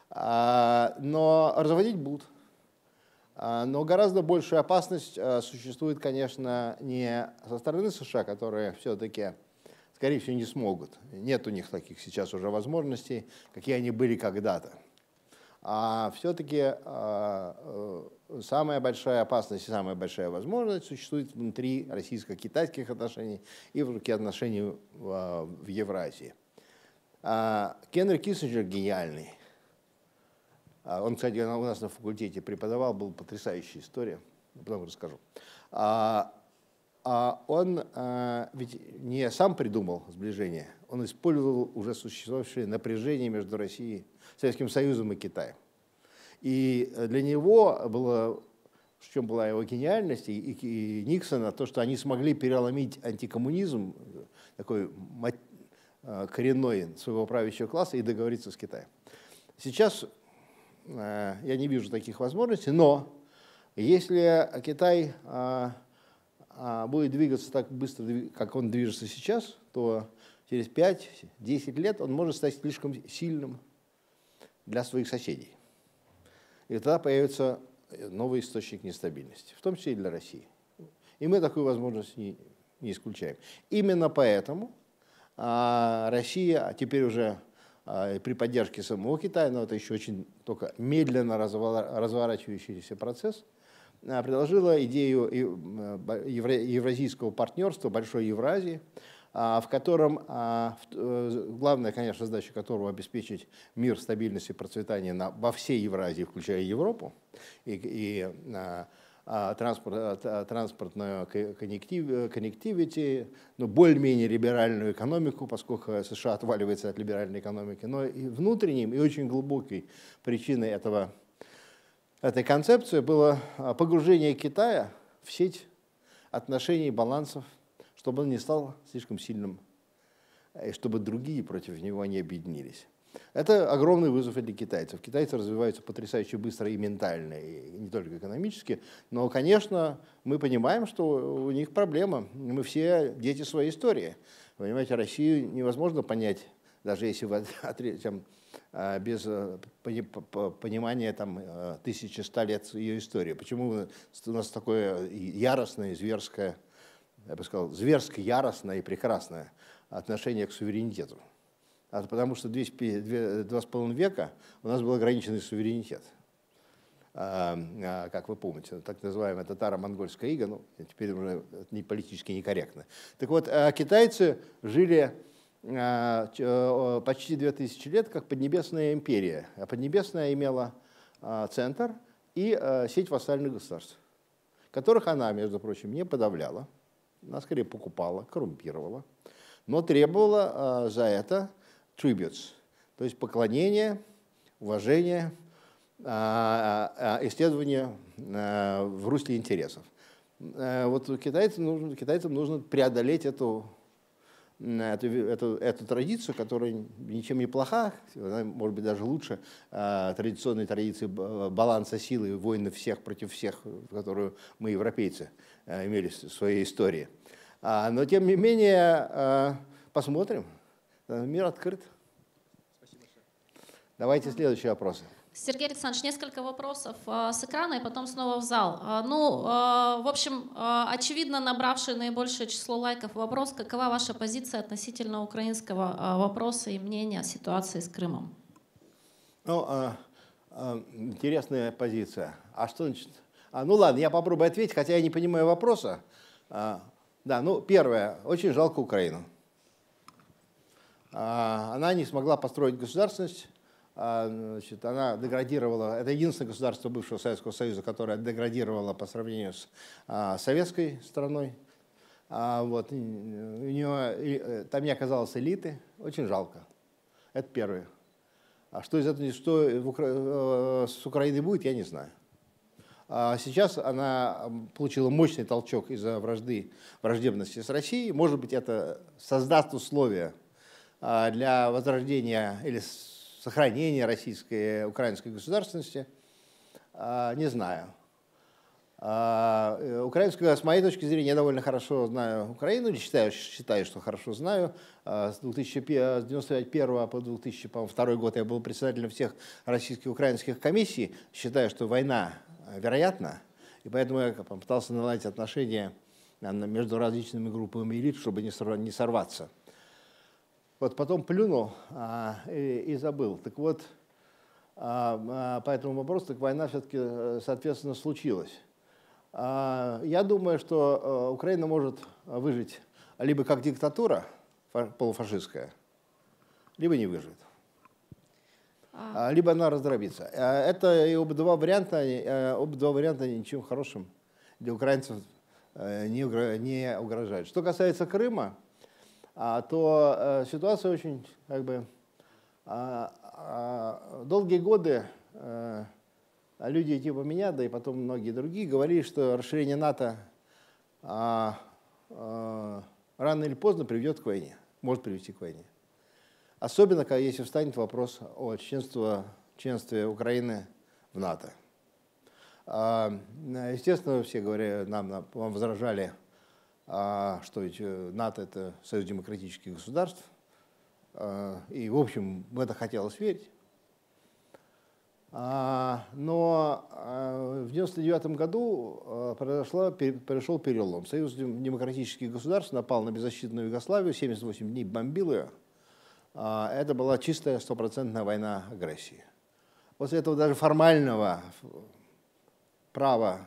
Но разводить будут. Но гораздо большая опасность существует, конечно, не со стороны США, которые все-таки, скорее всего, не смогут. Нет у них таких сейчас уже возможностей, какие они были когда-то. А все-таки самая большая опасность и самая большая возможность существует внутри российско-китайских отношений и внутри отношений в Евразии. Генри Киссинджер гениальный. Он, кстати, у нас на факультете преподавал, была потрясающая история, потом расскажу. Он ведь не сам придумал сближение, он использовал уже существовавшее напряжение между Россией, Советским Союзом и Китаем. И для него было в чем была его гениальность, и Никсона, то, что они смогли переломить антикоммунизм, такой коренной своего правящего класса, и договориться с Китаем. Сейчас я не вижу таких возможностей, но если Китай будет двигаться так быстро, как он движется сейчас, то через 5-10 лет он может стать слишком сильным для своих соседей. И тогда появится новый источник нестабильности, в том числе и для России. И мы такую возможность не исключаем. Именно поэтому Россия, а теперь уже при поддержке самого Китая, но это еще очень только медленно разворачивающийся процесс, предложила идею евразийского партнерства, Большой Евразии, в котором главная, конечно, задача которого обеспечить мир, стабильность и процветание во всей Евразии, включая Европу, и транспортную коннективити, но более-менее либеральную экономику, поскольку США отваливается от либеральной экономики, но и внутренним и очень глубокой причиной этой концепции было погружение Китая в сеть отношений, балансов, чтобы он не стал слишком сильным, и чтобы другие против него не объединились. Это огромный вызов для китайцев. Китайцы развиваются потрясающе быстро и ментально, и не только экономически. Но, конечно, мы понимаем, что у них проблема. Мы все дети своей истории. Понимаете, Россию невозможно понять, даже если без понимания 1100 лет ее истории. Почему у нас такое яростное, зверское, я бы сказал, зверско яростное и прекрасное отношение к суверенитету? Потому что 2,5 века у нас был ограниченный суверенитет. Как вы помните, так называемая татаро-монгольская ига, ну, теперь уже не политически некорректно. Так вот, китайцы жили почти 2000 лет как Поднебесная империя. А Поднебесная имела центр и сеть вассальных государств, которых она, между прочим, не подавляла, она скорее покупала, коррумпировала, но требовала за это tributes, то есть поклонение, уважение, исследование в русле интересов. Вот китайцам нужно преодолеть эту традицию, которая ничем не плоха, она, может быть, даже лучше традиционной традиции баланса силы, войны всех против всех, которую мы, европейцы, имели в своей истории. Но, тем не менее, посмотрим. Мир открыт. Спасибо. Давайте следующие вопросы. Сергей Александрович, несколько вопросов с экрана и потом снова в зал. В общем, очевидно, набравший наибольшее число лайков вопрос: какова ваша позиция относительно украинского вопроса и мнения о ситуации с Крымом? Интересная позиция. А что значит? Ну ладно, я попробую ответить, хотя я не понимаю вопроса. Первое, очень жалко Украину. Она не смогла построить государственность, она деградировала. Это единственное государство бывшего Советского Союза, которое деградировало по сравнению с советской страной. У нее там не оказалось элиты, очень жалко. Это первое. А что из этого, что с Украиной будет, я не знаю. Сейчас она получила мощный толчок из-за враждебности с Россией. Может быть, это создаст условия для возрождения или сохранения российской, украинской государственности, не знаю. Украинская, с моей точки зрения, я довольно хорошо знаю Украину, или считаю, что хорошо знаю. С 1991 по 2002 год я был председателем всех российских и украинских комиссий. Считаю, что война вероятна, и поэтому я пытался наладить отношения между различными группами элит, чтобы не сорваться. Вот потом плюнул и забыл. Так вот, по этому вопросу, так война все-таки, соответственно, случилась. Я думаю, что Украина может выжить либо как диктатура полуфашистская, либо не выживет. Либо она раздробится. Это и оба два варианта ничем хорошим для украинцев не угрожают. Что касается Крыма, то ситуация очень, долгие годы люди типа меня, да и потом многие другие, говорили, что расширение НАТО рано или поздно приведет к войне, может привести к войне. Особенно, если встанет вопрос о членстве Украины в НАТО. Естественно, все говорят, нам возражали, что ведь НАТО – это союз демократических государств. И, в общем, в это хотелось верить. Но в 1999 году произошел перелом. Союз демократических государств напал на беззащитную Югославию, 78 дней бомбил ее. Это была чистая стопроцентная война агрессии. После этого даже формального права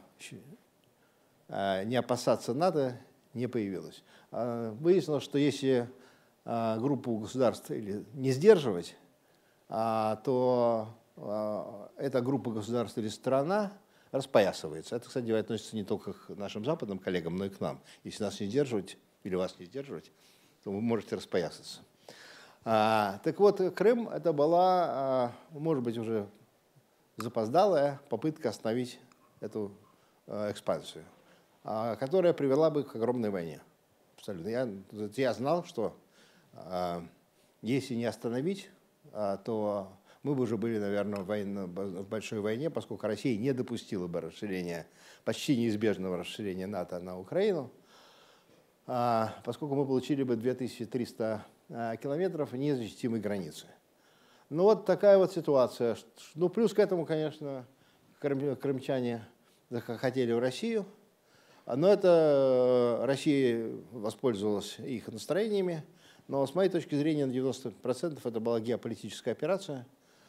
не опасаться НАТО не появилось. Выяснилось, что если группу государств не сдерживать, то эта группа государств или страна распоясывается. Это, кстати, относится не только к нашим западным коллегам, но и к нам. Если нас не сдерживать или вас не сдерживать, то вы можете распоясаться. Так вот, Крым – это была, может быть, уже запоздалая попытка остановить эту экспансию, которая привела бы к огромной войне. Абсолютно. Я знал, что если не остановить, то мы бы уже были, наверное, в большой войне, поскольку Россия не допустила бы расширения, почти неизбежного расширения НАТО на Украину, поскольку мы получили бы 2300 километров незащитимой границы. Ну вот такая вот ситуация. Ну плюс к этому, конечно, крымчане захотели в Россию, но это Россия воспользовалась их настроениями, но с моей точки зрения на 90% это была геополитическая операция,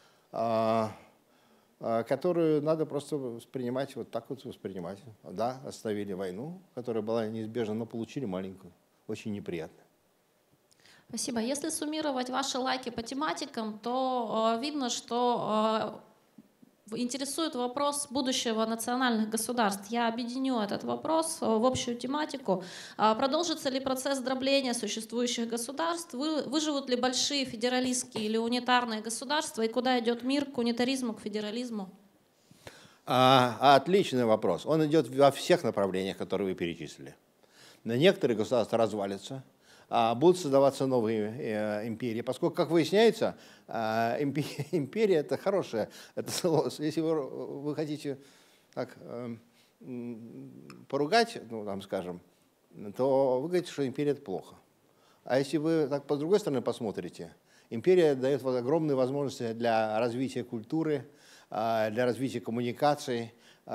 которую надо просто воспринимать, вот так вот воспринимать. Да, остановили войну, которая была неизбежна, но получили маленькую, очень неприятно. Спасибо. Если суммировать ваши лайки по тематикам, то видно, что интересует вопрос будущего национальных государств. Я объединю этот вопрос в общую тематику. Продолжится ли процесс дробления существующих государств? Выживут ли большие федералистские или унитарные государства? И куда идет мир к унитаризму, к федерализму? Отличный вопрос. Он идет во всех направлениях, которые вы перечислили. На некоторые государства развалятся, будут создаваться новые империи, поскольку, как выясняется, империя – это хорошее, это слово. Если вы хотите так поругать, ну, там, скажем, то вы говорите, что империя – это плохо. А если вы так по другой стороне посмотрите, империя дает огромные возможности для развития культуры, для развития коммуникаций.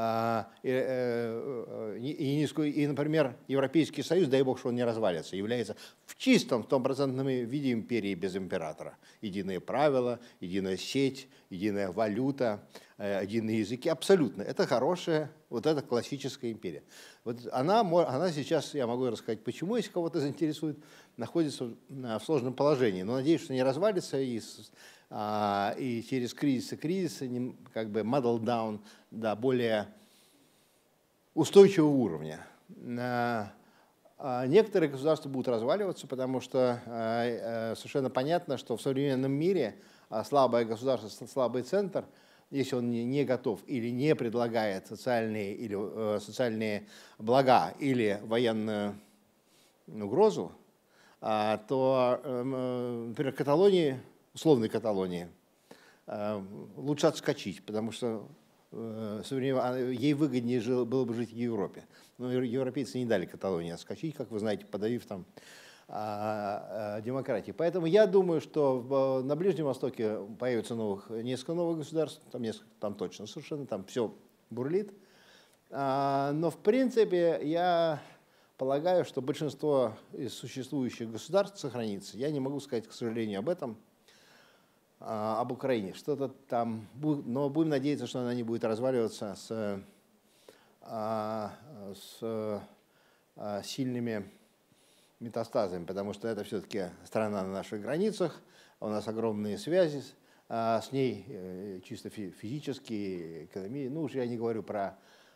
И, например, Европейский Союз, дай бог, что он не развалится, является в чистом, стопроцентном виде империи без императора. Единые правила, единая сеть, единая валюта, единые языки. Абсолютно. Это хорошая, вот эта классическая империя. Вот она сейчас, я могу рассказать, почему, если кого-то заинтересует, находится в сложном положении. Но надеюсь, что не развалится и через кризисы как бы muddle down до более устойчивого уровня. Некоторые государства будут разваливаться, потому что совершенно понятно, что в современном мире слабое государство, слабый центр, если он не готов или не предлагает социальные блага или военную угрозу, то, например, Каталонии, условной Каталонии, лучше отскочить, потому что ей выгоднее было бы жить в Европе. Но европейцы не дали Каталонии отскочить, как вы знаете, подавив там демократии. Поэтому я думаю, что на Ближнем Востоке появится несколько новых государств, там точно совершенно, там все бурлит. Но в принципе я полагаю, что большинство из существующих государств сохранится. Я не могу сказать, к сожалению, об этом. Об Украине. Что-то там, но будем надеяться, что она не будет разваливаться с сильными метастазами, потому что это все-таки страна на наших границах, у нас огромные связи с ней, чисто физические, экономические. Ну, уж я не говорю про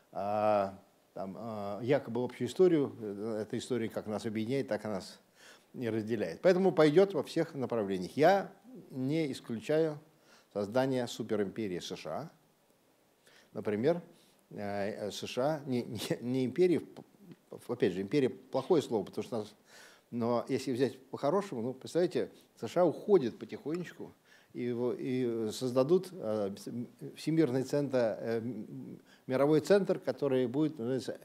якобы общую историю. Эта история как нас объединяет, так и нас не разделяет. Поэтому пойдет во всех направлениях. Я не исключаю создание суперимперии США, Например, США, не империи, опять же, империя плохое слово, потому что но если взять по-хорошему, ну, представляете, США уходят потихонечку и создадут всемирный центр, мировой центр, который будет называться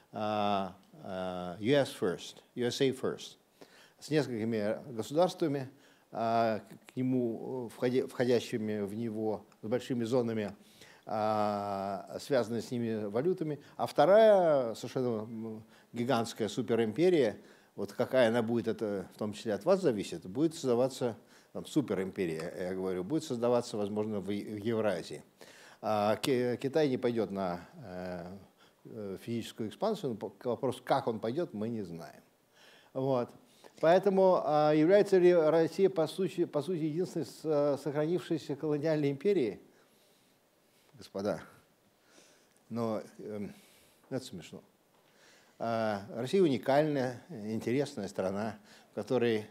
USA First, с несколькими государствами, к нему входящими в него, с большими зонами, связанные с ними валютами. А вторая совершенно гигантская суперимперия, вот какая она будет, это в том числе от вас зависит, будет создаваться, там, суперимперия, я говорю, будет создаваться, возможно, в Евразии. Китай не пойдет на физическую экспансию, но вопрос, как он пойдет, мы не знаем. Вот. Поэтому является ли Россия, по сути, единственной сохранившейся колониальной империей? Господа, но это смешно. Россия уникальная, интересная страна, которая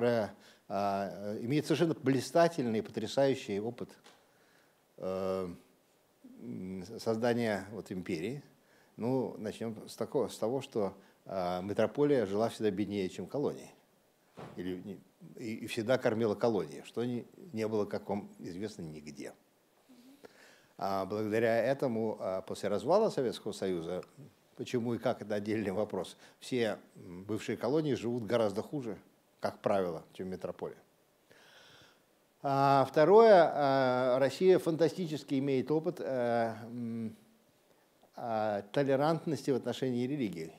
имеет совершенно блистательный, потрясающий опыт создания вот империи. Ну, начнем с того, что метрополия жила всегда беднее, чем колонии. И всегда кормила колонии, что не было, как вам известно, нигде. Благодаря этому после развала Советского Союза, почему и как, это отдельный вопрос, все бывшие колонии живут гораздо хуже, как правило, чем метрополия. Второе, Россия фантастически имеет опыт толерантности в отношении религии.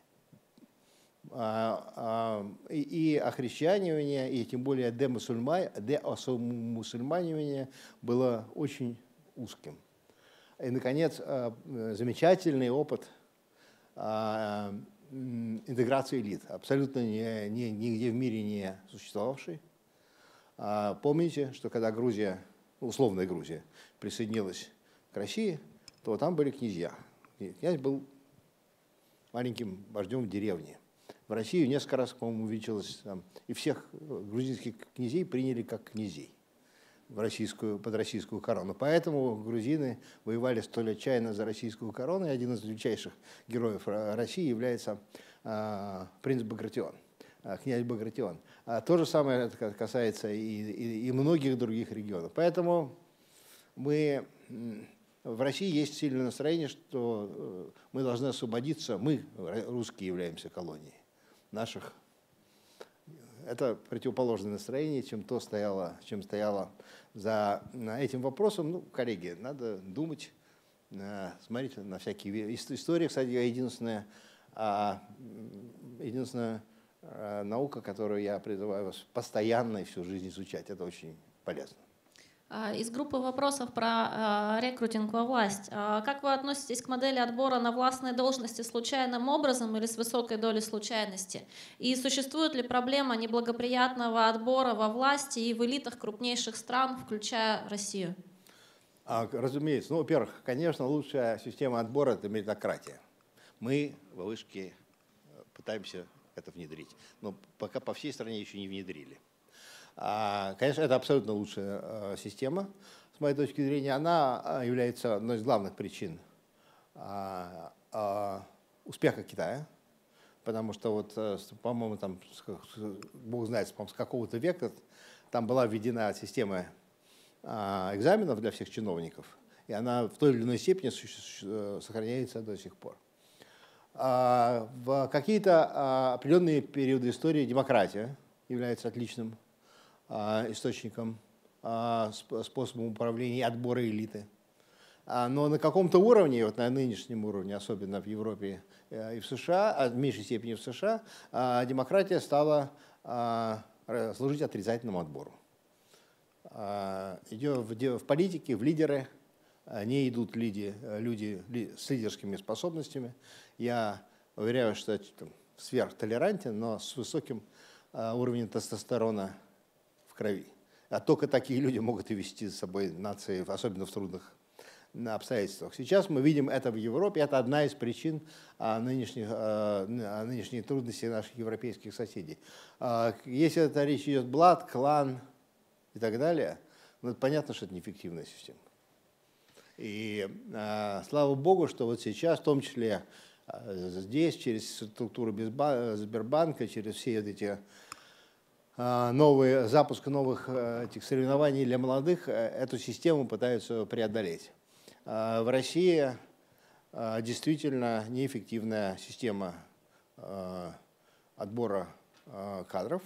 И охрещанивание, и тем более деосмусульманивание было очень узким. И, наконец, замечательный опыт интеграции элит, абсолютно нигде в мире не существовавший. Помните, что когда Грузия, условная Грузия, присоединилась к России, то там были князья. Князь был маленьким вождем в деревне. В Россию несколько раз, по-моему, увеличилось, и всех грузинских князей приняли как князей под российскую корону. Поэтому грузины воевали столь отчаянно за российскую корону, и один из величайших героев России является принц Багратион, князь Багратион. То же самое касается и многих других регионов. Поэтому в России есть сильное настроение, что мы должны освободиться, мы, русские, являемся колонией наших. Это противоположное настроение, чем стояло за этим вопросом. Ну, коллеги, надо думать, смотреть на всякие истории. Кстати, единственная наука, которую я призываю вас постоянно и всю жизнь изучать. Это очень полезно. Из группы вопросов про рекрутинг во власть. Как вы относитесь к модели отбора на властные должности случайным образом или с высокой долей случайности? И существует ли проблема неблагоприятного отбора во власти и в элитах крупнейших стран, включая Россию? Разумеется. Ну, во-первых, конечно, лучшая система отбора – это меритократия. Мы в Вышке пытаемся это внедрить, но пока по всей стране еще не внедрили. Конечно, это абсолютно лучшая система. С моей точки зрения, она является одной из главных причин успеха Китая, потому что, вот, по-моему, там, Бог знает, с какого-то века там была введена система экзаменов для всех чиновников, и она в той или иной степени сохраняется до сих пор. В какие-то определенные периоды истории демократия является отличным источником, способом управления и отбора элиты. Но на каком-то уровне, вот на нынешнем уровне, особенно в Европе и в США, в меньшей степени в США, демократия стала служить отрицательному отбору. В политике, в лидеры не идут люди с лидерскими способностями. Я уверяю, что это сверхтолерантен, но с высоким уровнем тестостерона в крови. А только такие люди могут и вести за собой нации, особенно в трудных обстоятельствах. Сейчас мы видим это в Европе. Это одна из причин нынешней трудностей наших европейских соседей. Если это речь идет блат, клан и так далее, ну, это понятно, что это неэффективная система. И слава богу, что вот сейчас, в том числе здесь, через структуру Сбербанка, через все эти запуск новых этих соревнований для молодых, эту систему пытаются преодолеть. В России действительно неэффективная система отбора кадров.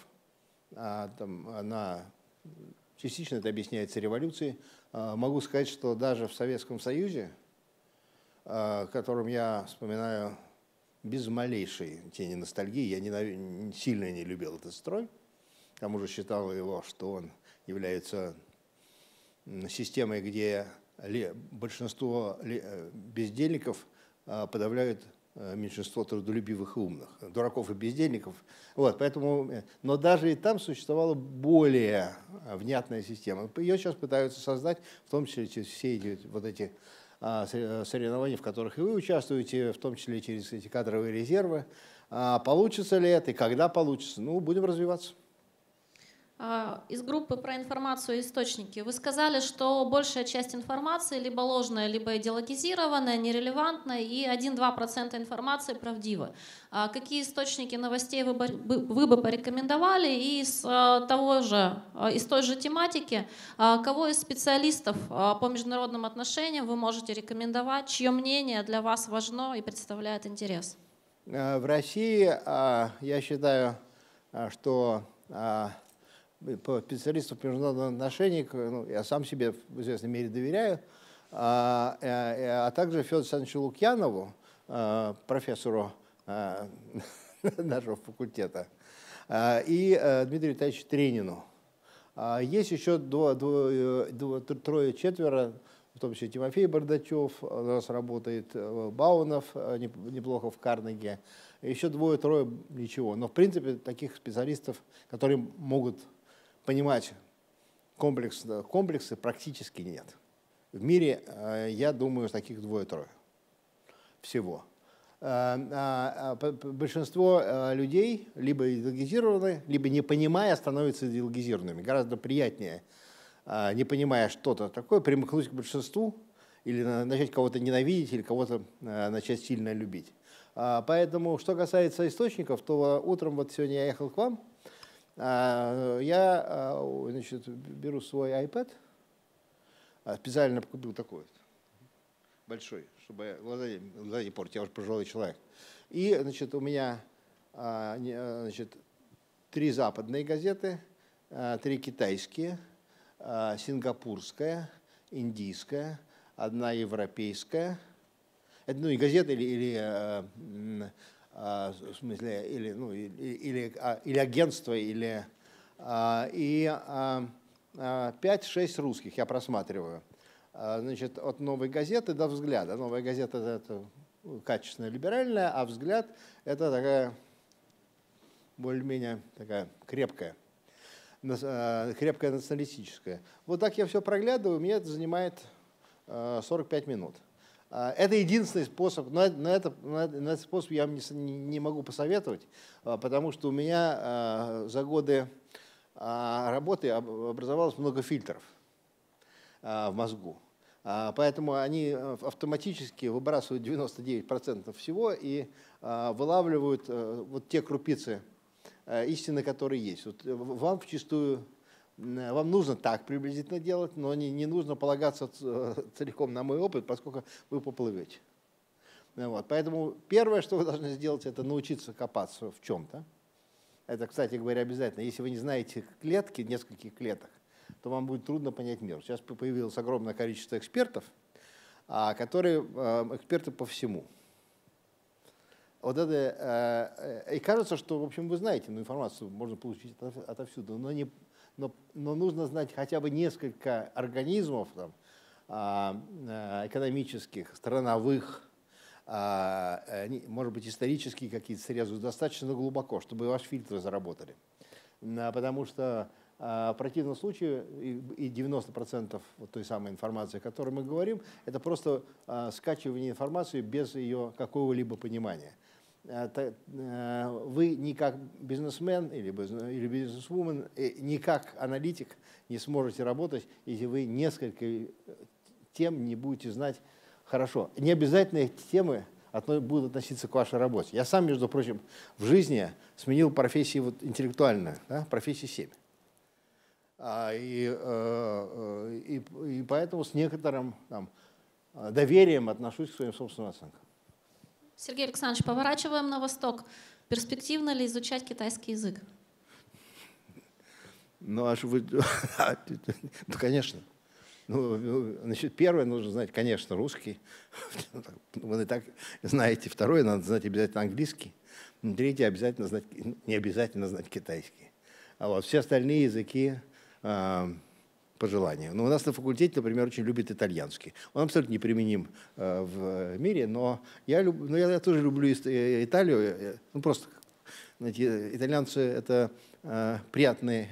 Она частично это объясняется революцией. Могу сказать, что даже в Советском Союзе, которым я вспоминаю без малейшей тени ностальгии, я сильно не любил этот строй, к тому же считал его, что он является системой, где большинство бездельников подавляют меньшинство трудолюбивых и умных, дураков и бездельников. Вот, поэтому, но даже и там существовала более внятная система. Ее сейчас пытаются создать, в том числе через все эти соревнования, в которых и вы участвуете, в том числе через эти кадровые резервы. Получится ли это и когда получится? Ну, будем развиваться. Из группы про информацию и источники. Вы сказали, что большая часть информации либо ложная, либо идеологизированная, нерелевантная, и 1-2% информации правдивы. Какие источники новостей вы бы порекомендовали? И из той же тематики, кого из специалистов по международным отношениям вы можете рекомендовать, чье мнение для вас важно и представляет интерес? В России, я считаю, что по специалисту по международным отношениям, я сам себе в известной мере доверяю, а также Федору Александровичу Лукьянову, профессору нашего факультета, и Дмитрию Витальевичу Тренину. Есть еще трое-четверо, в том числе Тимофей Бардачев у нас работает, Баунов неплохо в Карнеге, еще двое-трое ничего. Но в принципе таких специалистов, которые могут понимать комплексы, практически нет. В мире, я думаю, таких двое-трое всего. Большинство людей либо идеологизированы, либо не понимая, становятся идеологизированными. Гораздо приятнее, не понимая что-то такое, примыкнуть к большинству или начать кого-то ненавидеть, или кого-то начать сильно любить. Поэтому, что касается источников, то утром вот сегодня я ехал к вам, я, значит, беру свой iPad, специально купил такой большой, чтобы глаза не портить, я уже пожилой человек. И, значит, у меня, значит, 3 западные газеты, 3 китайские, сингапурская, индийская, 1 европейская. Это, ну, и газета или в смысле, или агентство, и 5-6 русских я просматриваю. Значит, от «Новой газеты» до «Взгляда». «Новая газета» — это качественная, либеральная, а «Взгляд» — это такая более-менее такая крепкая националистическая. Вот так я все проглядываю, мне это занимает 45 минут. Это единственный способ, но на этот способ я не могу посоветовать, потому что у меня за годы работы образовалось много фильтров в мозгу. Поэтому они автоматически выбрасывают 99% всего и вылавливают вот те крупицы истины, которые есть. Вот вам вчастую, вам нужно так приблизительно делать, но не нужно полагаться целиком на мой опыт, поскольку вы поплывете. Вот. Поэтому первое, что вы должны сделать, это научиться копаться в чем-то. Это, кстати говоря, обязательно. Если вы не знаете клетки, нескольких клеток, то вам будет трудно понять мир. Сейчас появилось огромное количество экспертов, которые эксперты по всему. Вот это, и кажется, что, в общем, вы знаете, но информацию можно получить отовсюду, но нужно знать хотя бы несколько организмов там, экономических, страновых, может быть, исторические какие-то срезы, достаточно глубоко, чтобы ваши фильтры заработали. Потому что в противном случае и 90% вот той самой информации, о которой мы говорим, это просто скачивание информации без ее какого-либо понимания. Вы ни как бизнесмен или бизнесвумен, ни как аналитик не сможете работать, если вы несколько тем не будете знать хорошо. Не обязательно эти темы будут относиться к вашей работе. Я сам, между прочим, в жизни сменил профессию вот, интеллектуальную, да, профессию 7. И поэтому с некоторым там, доверием отношусь к своим собственным оценкам. Сергей Александрович, поворачиваем на восток. Перспективно ли изучать китайский язык? Ну, аж вы... Ну, конечно. Ну, значит, первое, нужно знать, конечно, русский. Вы и так знаете. Второе, надо знать обязательно английский. Третье, обязательно знать, не обязательно знать китайский. А вот все остальные языки по желанию. Но у нас на факультете, например, очень любят итальянский. Он абсолютно неприменим в мире, но я тоже люблю Италию. Ну, просто, знаете, итальянцы – это приятные,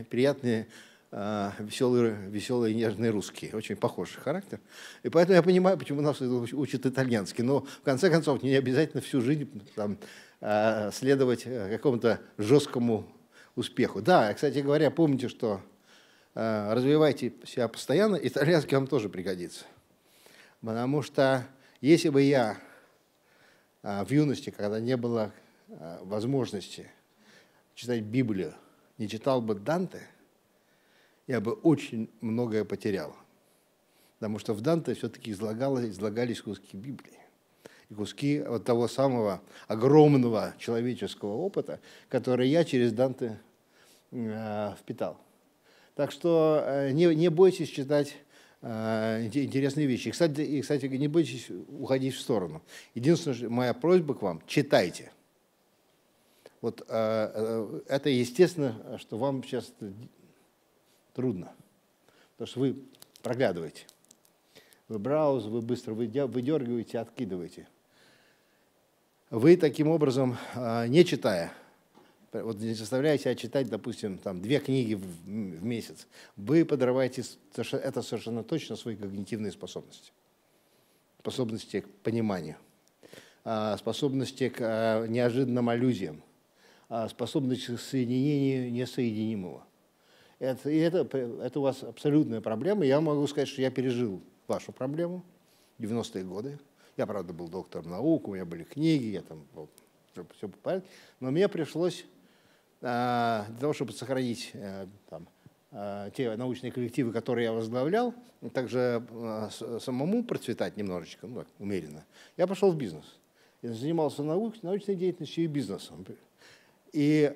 веселые, нежные русские. Очень похожий характер. И поэтому я понимаю, почему нас учат итальянский. Но, в конце концов, не обязательно всю жизнь там, следовать какому-то жесткому успеху. Да, кстати говоря, помните, что развивайте себя постоянно, итальянский вам тоже пригодится. Потому что если бы я в юности, когда не было возможности читать Библию, не читал бы Данте, я бы очень многое потерял. Потому что в Данте все-таки излагались куски Библии. И куски вот того самого огромного человеческого опыта, который я через Данте впитал. Так что не бойтесь читать интересные вещи. И, кстати, не бойтесь уходить в сторону. Единственная моя просьба к вам – читайте. Вот это естественно, что вам сейчас трудно, потому что вы проглядываете. Вы брауз, вы быстро выдергиваете, откидываете. Вы таким образом, не читая, вот не заставляя себя читать, допустим, там, 2 книги в месяц, вы подрываете это совершенно точно свои когнитивные способности. Способности к пониманию, способности к неожиданным аллюзиям, способности к соединению несоединимого. Это у вас абсолютная проблема. Я могу сказать, что я пережил вашу проблему в 90-е годы. Я, правда, был доктором наук, у меня были книги, я там все по порядку. Но мне пришлось для того, чтобы сохранить там, те научные коллективы, которые я возглавлял, также самому процветать немножечко, ну, умеренно, я пошел в бизнес. Я занимался научной деятельностью и бизнесом. И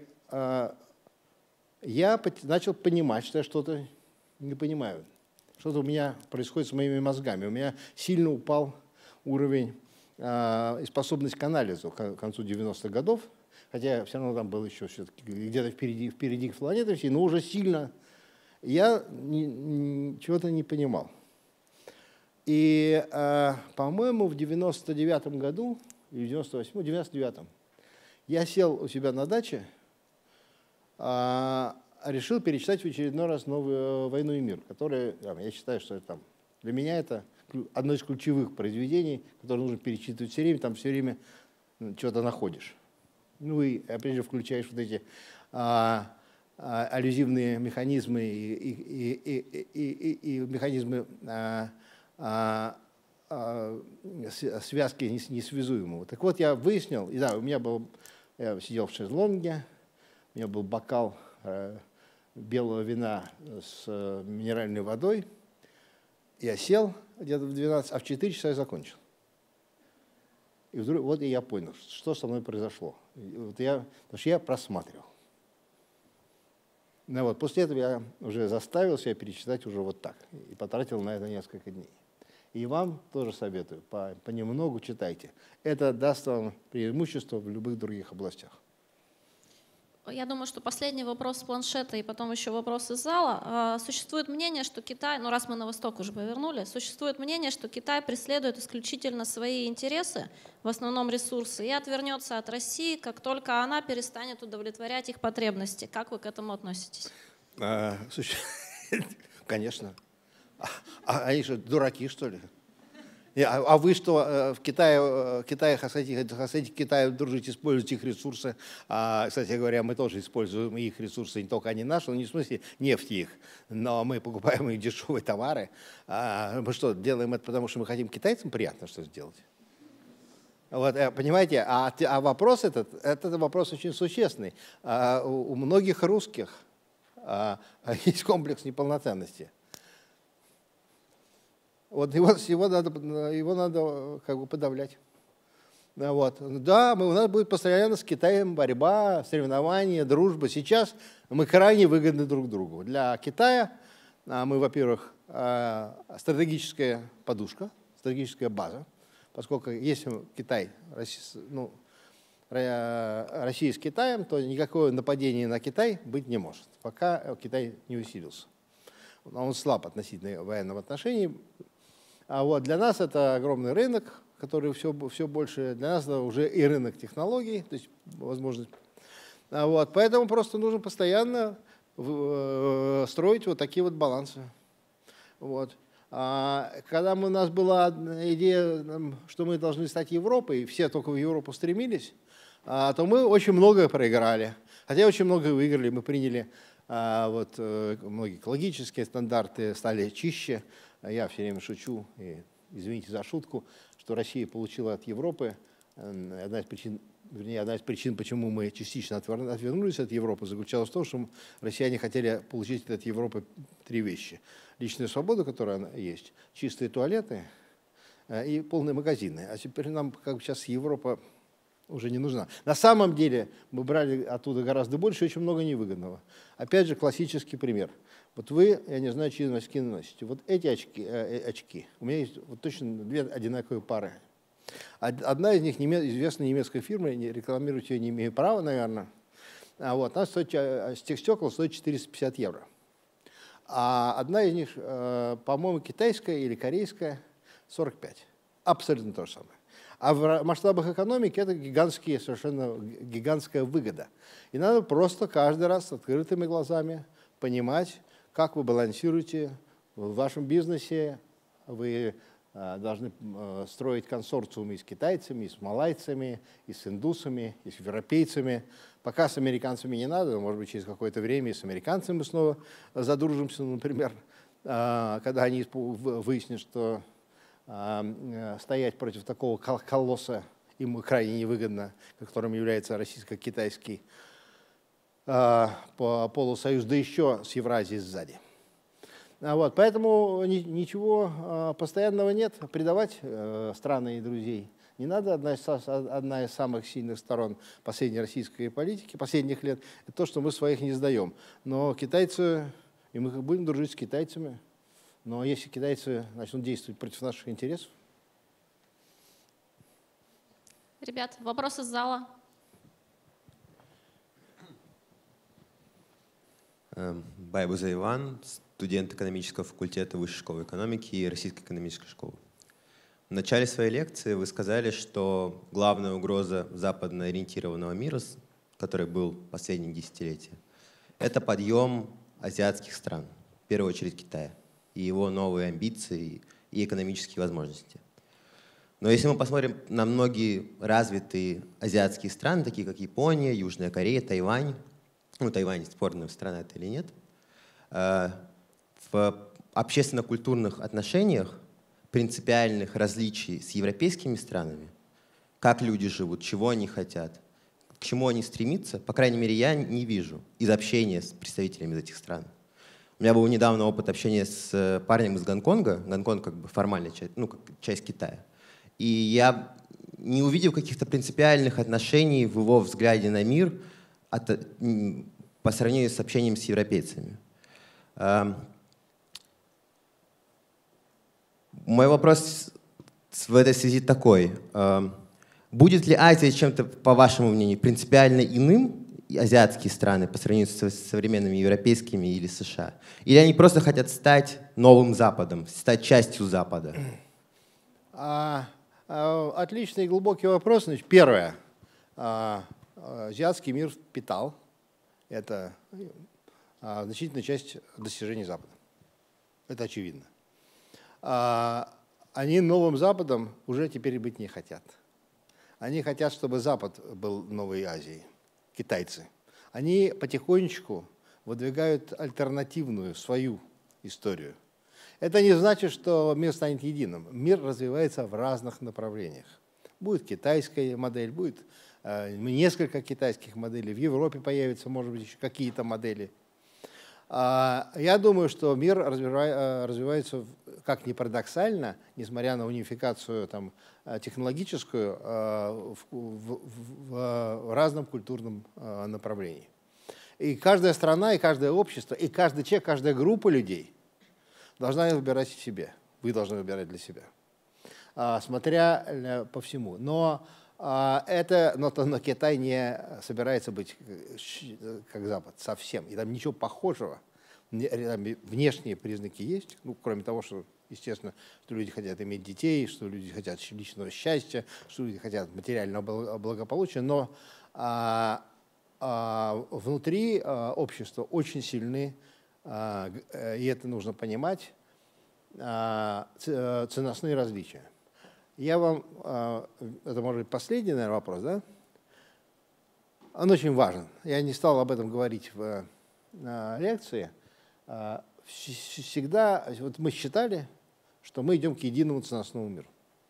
я начал понимать, что я что-то не понимаю. Что-то у меня происходит с моими мозгами. У меня сильно упал уровень и способность к анализу к концу 90-х годов. Хотя все равно там был еще где-то впереди планеты всей, но уже сильно я чего-то не понимал. И, по-моему, в 99-м году, или в 98-м, 99-м, я сел у себя на даче, решил перечитать в очередной раз «Новую войну и мир», которая, я считаю, что это, для меня это одно из ключевых произведений, которое нужно перечитывать все время, там все время что-то находишь. Ну и, опять же, включаешь вот эти аллюзивные механизмы и механизмы связки несвязуемого. Так вот, я выяснил, и да, я сидел в шезлонге, у меня был бокал белого вина с минеральной водой, я сел где-то в 12, а в 4 часа я закончил. И вдруг вот и я понял, что со мной произошло. Вот потому что я просматривал. Ну, вот, после этого я уже заставил себя перечитать уже вот так. И потратил на это несколько дней. И вам тоже советую, понемногу читайте. Это даст вам преимущество в любых других областях. Я думаю, что последний вопрос с планшета и потом еще вопрос из зала. Существует мнение, что Китай, ну раз мы на восток уже повернули, существует мнение, что Китай преследует исключительно свои интересы, в основном ресурсы, и отвернется от России, как только она перестанет удовлетворять их потребности. Как вы к этому относитесь? Конечно. Они что, дураки, что ли? А вы что, в Китае хотите Китая дружить, использовать их ресурсы? Кстати говоря, мы тоже используем их ресурсы, не только они наши, не в смысле нефти их, но мы покупаем их дешевые товары. Мы что, делаем это потому, что мы хотим китайцам приятно что сделать? Вот, понимаете, а вопрос этот вопрос очень существенный. У многих русских есть комплекс неполноценности. Вот его надо как бы подавлять. Вот. Да, у нас будет постоянно с Китаем борьба, соревнования, дружба. Сейчас мы крайне выгодны друг другу. Для Китая мы, во-первых, стратегическая подушка, стратегическая база, поскольку если Китай, Россия с Китаем, то никакого нападения на Китай быть не может, пока Китай не усилился. Он слаб относительно военного отношения. А вот для нас это огромный рынок, который все больше. Для нас это уже и рынок технологий, то есть возможность. Вот, поэтому просто нужно постоянно строить вот такие вот балансы. Вот. Когда у нас была идея, что мы должны стать Европой, и все только в Европу стремились, то мы очень многое проиграли. Хотя очень многое выиграли. Мы приняли многие экологические стандарты, стали чище. Я все время шучу, и извините за шутку, что Россия получила от Европы, одна из причин, почему мы частично отвернулись от Европы, заключалась в том, что россияне хотели получить от Европы 3 вещи. Личную свободу, которая есть, чистые туалеты и полные магазины. А теперь нам как бы сейчас Европа уже не нужна. На самом деле мы брали оттуда гораздо больше, очень много невыгодного. Опять же, классический пример. Вот вы, я не знаю, чьи носки носите. Вот эти очки. У меня есть вот точно 2 одинаковые пары. Одна из них известная немецкая фирма, рекламировать ее не имею права, наверное. Она стоит, стекла стоит 450 евро. А одна из них, по-моему, китайская или корейская, 45. Абсолютно то же самое. А в масштабах экономики это совершенно гигантская выгода. И надо просто каждый раз с открытыми глазами понимать, как вы балансируете в вашем бизнесе. Вы должны строить консорциумы и с китайцами, и с малайцами, и с индусами, и с европейцами. Пока с американцами не надо, но, может быть, через какое-то время и с американцами мы снова задружимся, например, когда они выяснят, что стоять против такого колосса им крайне невыгодно, которым является российско-китайский полусоюз, да еще с Евразией сзади. Поэтому ничего постоянного нет. Предавать страны и друзей не надо. Одна из самых сильных сторон последней российской политики, последних лет, это то, что мы своих не сдаем. Но китайцы, и мы будем дружить с китайцами, но если китайцы начнут действовать против наших интересов. Ребят, вопрос из зала. Байбуза Иван, студент экономического факультета Высшей школы экономики и Российской экономической школы. В начале своей лекции вы сказали, что главная угроза западно-ориентированного мира, который был в последние десятилетия, это подъем азиатских стран, в первую очередь Китая, и его новые амбиции и экономические возможности. Но если мы посмотрим на многие развитые азиатские страны, такие как Япония, Южная Корея, Тайвань, Тайвань спорная страна это или нет, в общественно-культурных отношениях принципиальных различий с европейскими странами, как люди живут, чего они хотят, к чему они стремятся, по крайней мере, я не вижу из общения с представителями из этих стран. У меня был недавно опыт общения с парнем из Гонконга. Гонконг как бы формальная часть, как часть Китая. И я не увидел каких-то принципиальных отношений в его взгляде на мир по сравнению с общением с европейцами. Мой вопрос в этой связи такой. Будет ли Азия чем-то, по вашему мнению, принципиально иным, азиатские страны, по сравнению с современными европейскими или США? Или они просто хотят стать новым Западом, стать частью Запада? Отличный и глубокий вопрос. Значит, первое. Азиатский мир впитал. Это значительная часть достижений Запада. Это очевидно. они новым Западом уже теперь быть не хотят. Они хотят, чтобы Запад был новой Азией, китайцы. Они потихонечку выдвигают альтернативную, свою историю. Это не значит, что мир станет единым. Мир развивается в разных направлениях. Будет китайская модель, будет несколько китайских моделей. В Европе появятся, может быть, еще какие-то модели. Я думаю, что мир развивается, как ни парадоксально, несмотря на унификацию там, технологическую, в разном культурном направлении. И каждая страна, и каждое общество, и каждый человек, каждая группа людей должна выбирать себе. Вы должны выбирать для себя, смотря по всему. Но Китай не собирается быть как Запад совсем. И там ничего похожего. Там внешние признаки есть, ну, кроме того, что, естественно, что люди хотят иметь детей, что люди хотят личного счастья, что люди хотят материального благополучия. Но внутри общества очень сильны, и это нужно понимать, ценностные различия. Я вам, это может быть последний, наверное, вопрос, да? Он очень важен. Я не стал об этом говорить в лекции. Всегда, вот мы считали, что мы идем к единому ценностному миру.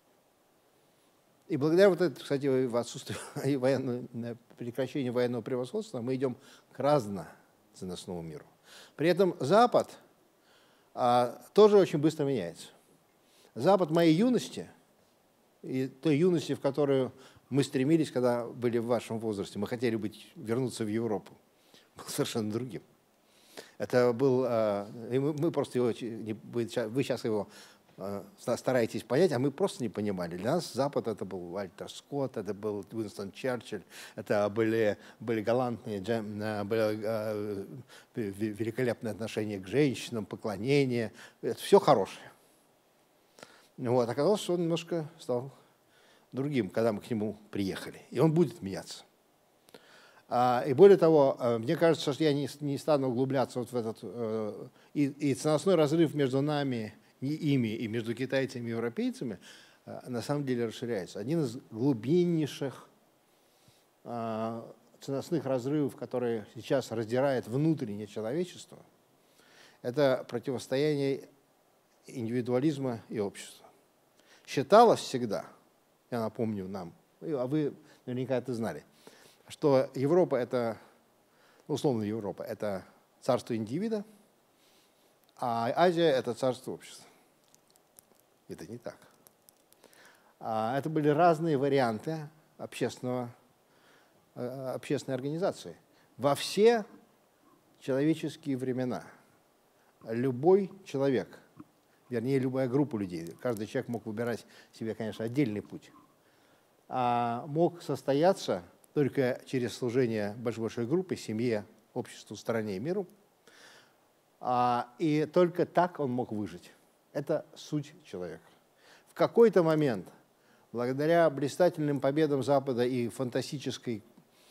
И благодаря вот этому, кстати, в отсутствии прекращению военного превосходства мы идем к разноценностному миру. При этом Запад тоже очень быстро меняется. Запад моей юности, и той юности, в которую мы стремились, когда были в вашем возрасте, мы хотели вернуться в Европу, был совершенно другим. Это был, мы просто его, вы сейчас его стараетесь понять, а мы просто не понимали. Для нас Запад это был Вальтер Скотт, это был Уинстон Черчилль, это были галантные, были великолепные отношения к женщинам, поклонение, это все хорошее. Вот, оказалось, что он немножко стал другим, когда мы к нему приехали, и он будет меняться. И более того, мне кажется, что я не стану углубляться вот в этот и ценностной разрыв между нами, ими и между китайцами и европейцами на самом деле расширяется. Один из глубиннейших ценностных разрывов, который сейчас раздирает внутреннее человечество, это противостояние индивидуализма и общества. Считалось всегда, я напомню нам, а вы наверняка это знали, что Европа это, условно Европа, это царство индивида, а Азия это царство общества. Это не так. Это были разные варианты общественной организации. Во все человеческие времена любой человек, вернее, любая группа людей, каждый человек мог выбирать себе, конечно, отдельный путь, мог состояться только через служение большой группы, семье, обществу, стране и миру. И только так он мог выжить. Это суть человека. В какой-то момент, благодаря блистательным победам Запада и фантастическому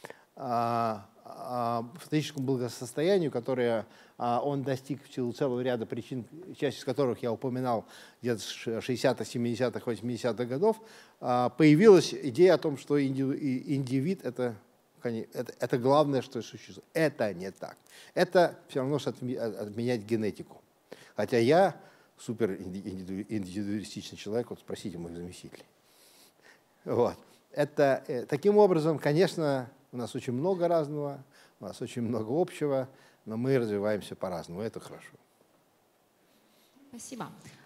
благосостоянию, которое он достиг в силу целого ряда причин, часть из которых я упоминал где-то с 60-х, 70-х, 80-х годов, появилась идея о том, что индивид это главное, что существует. Это не так. Это все равно, что отменять генетику. Хотя я супериндивидуалистичный человек, вот спросите моих заместителей. Вот. Таким образом, конечно, у нас очень много разного, у нас очень много общего, но мы развиваемся по-разному, это хорошо. Спасибо.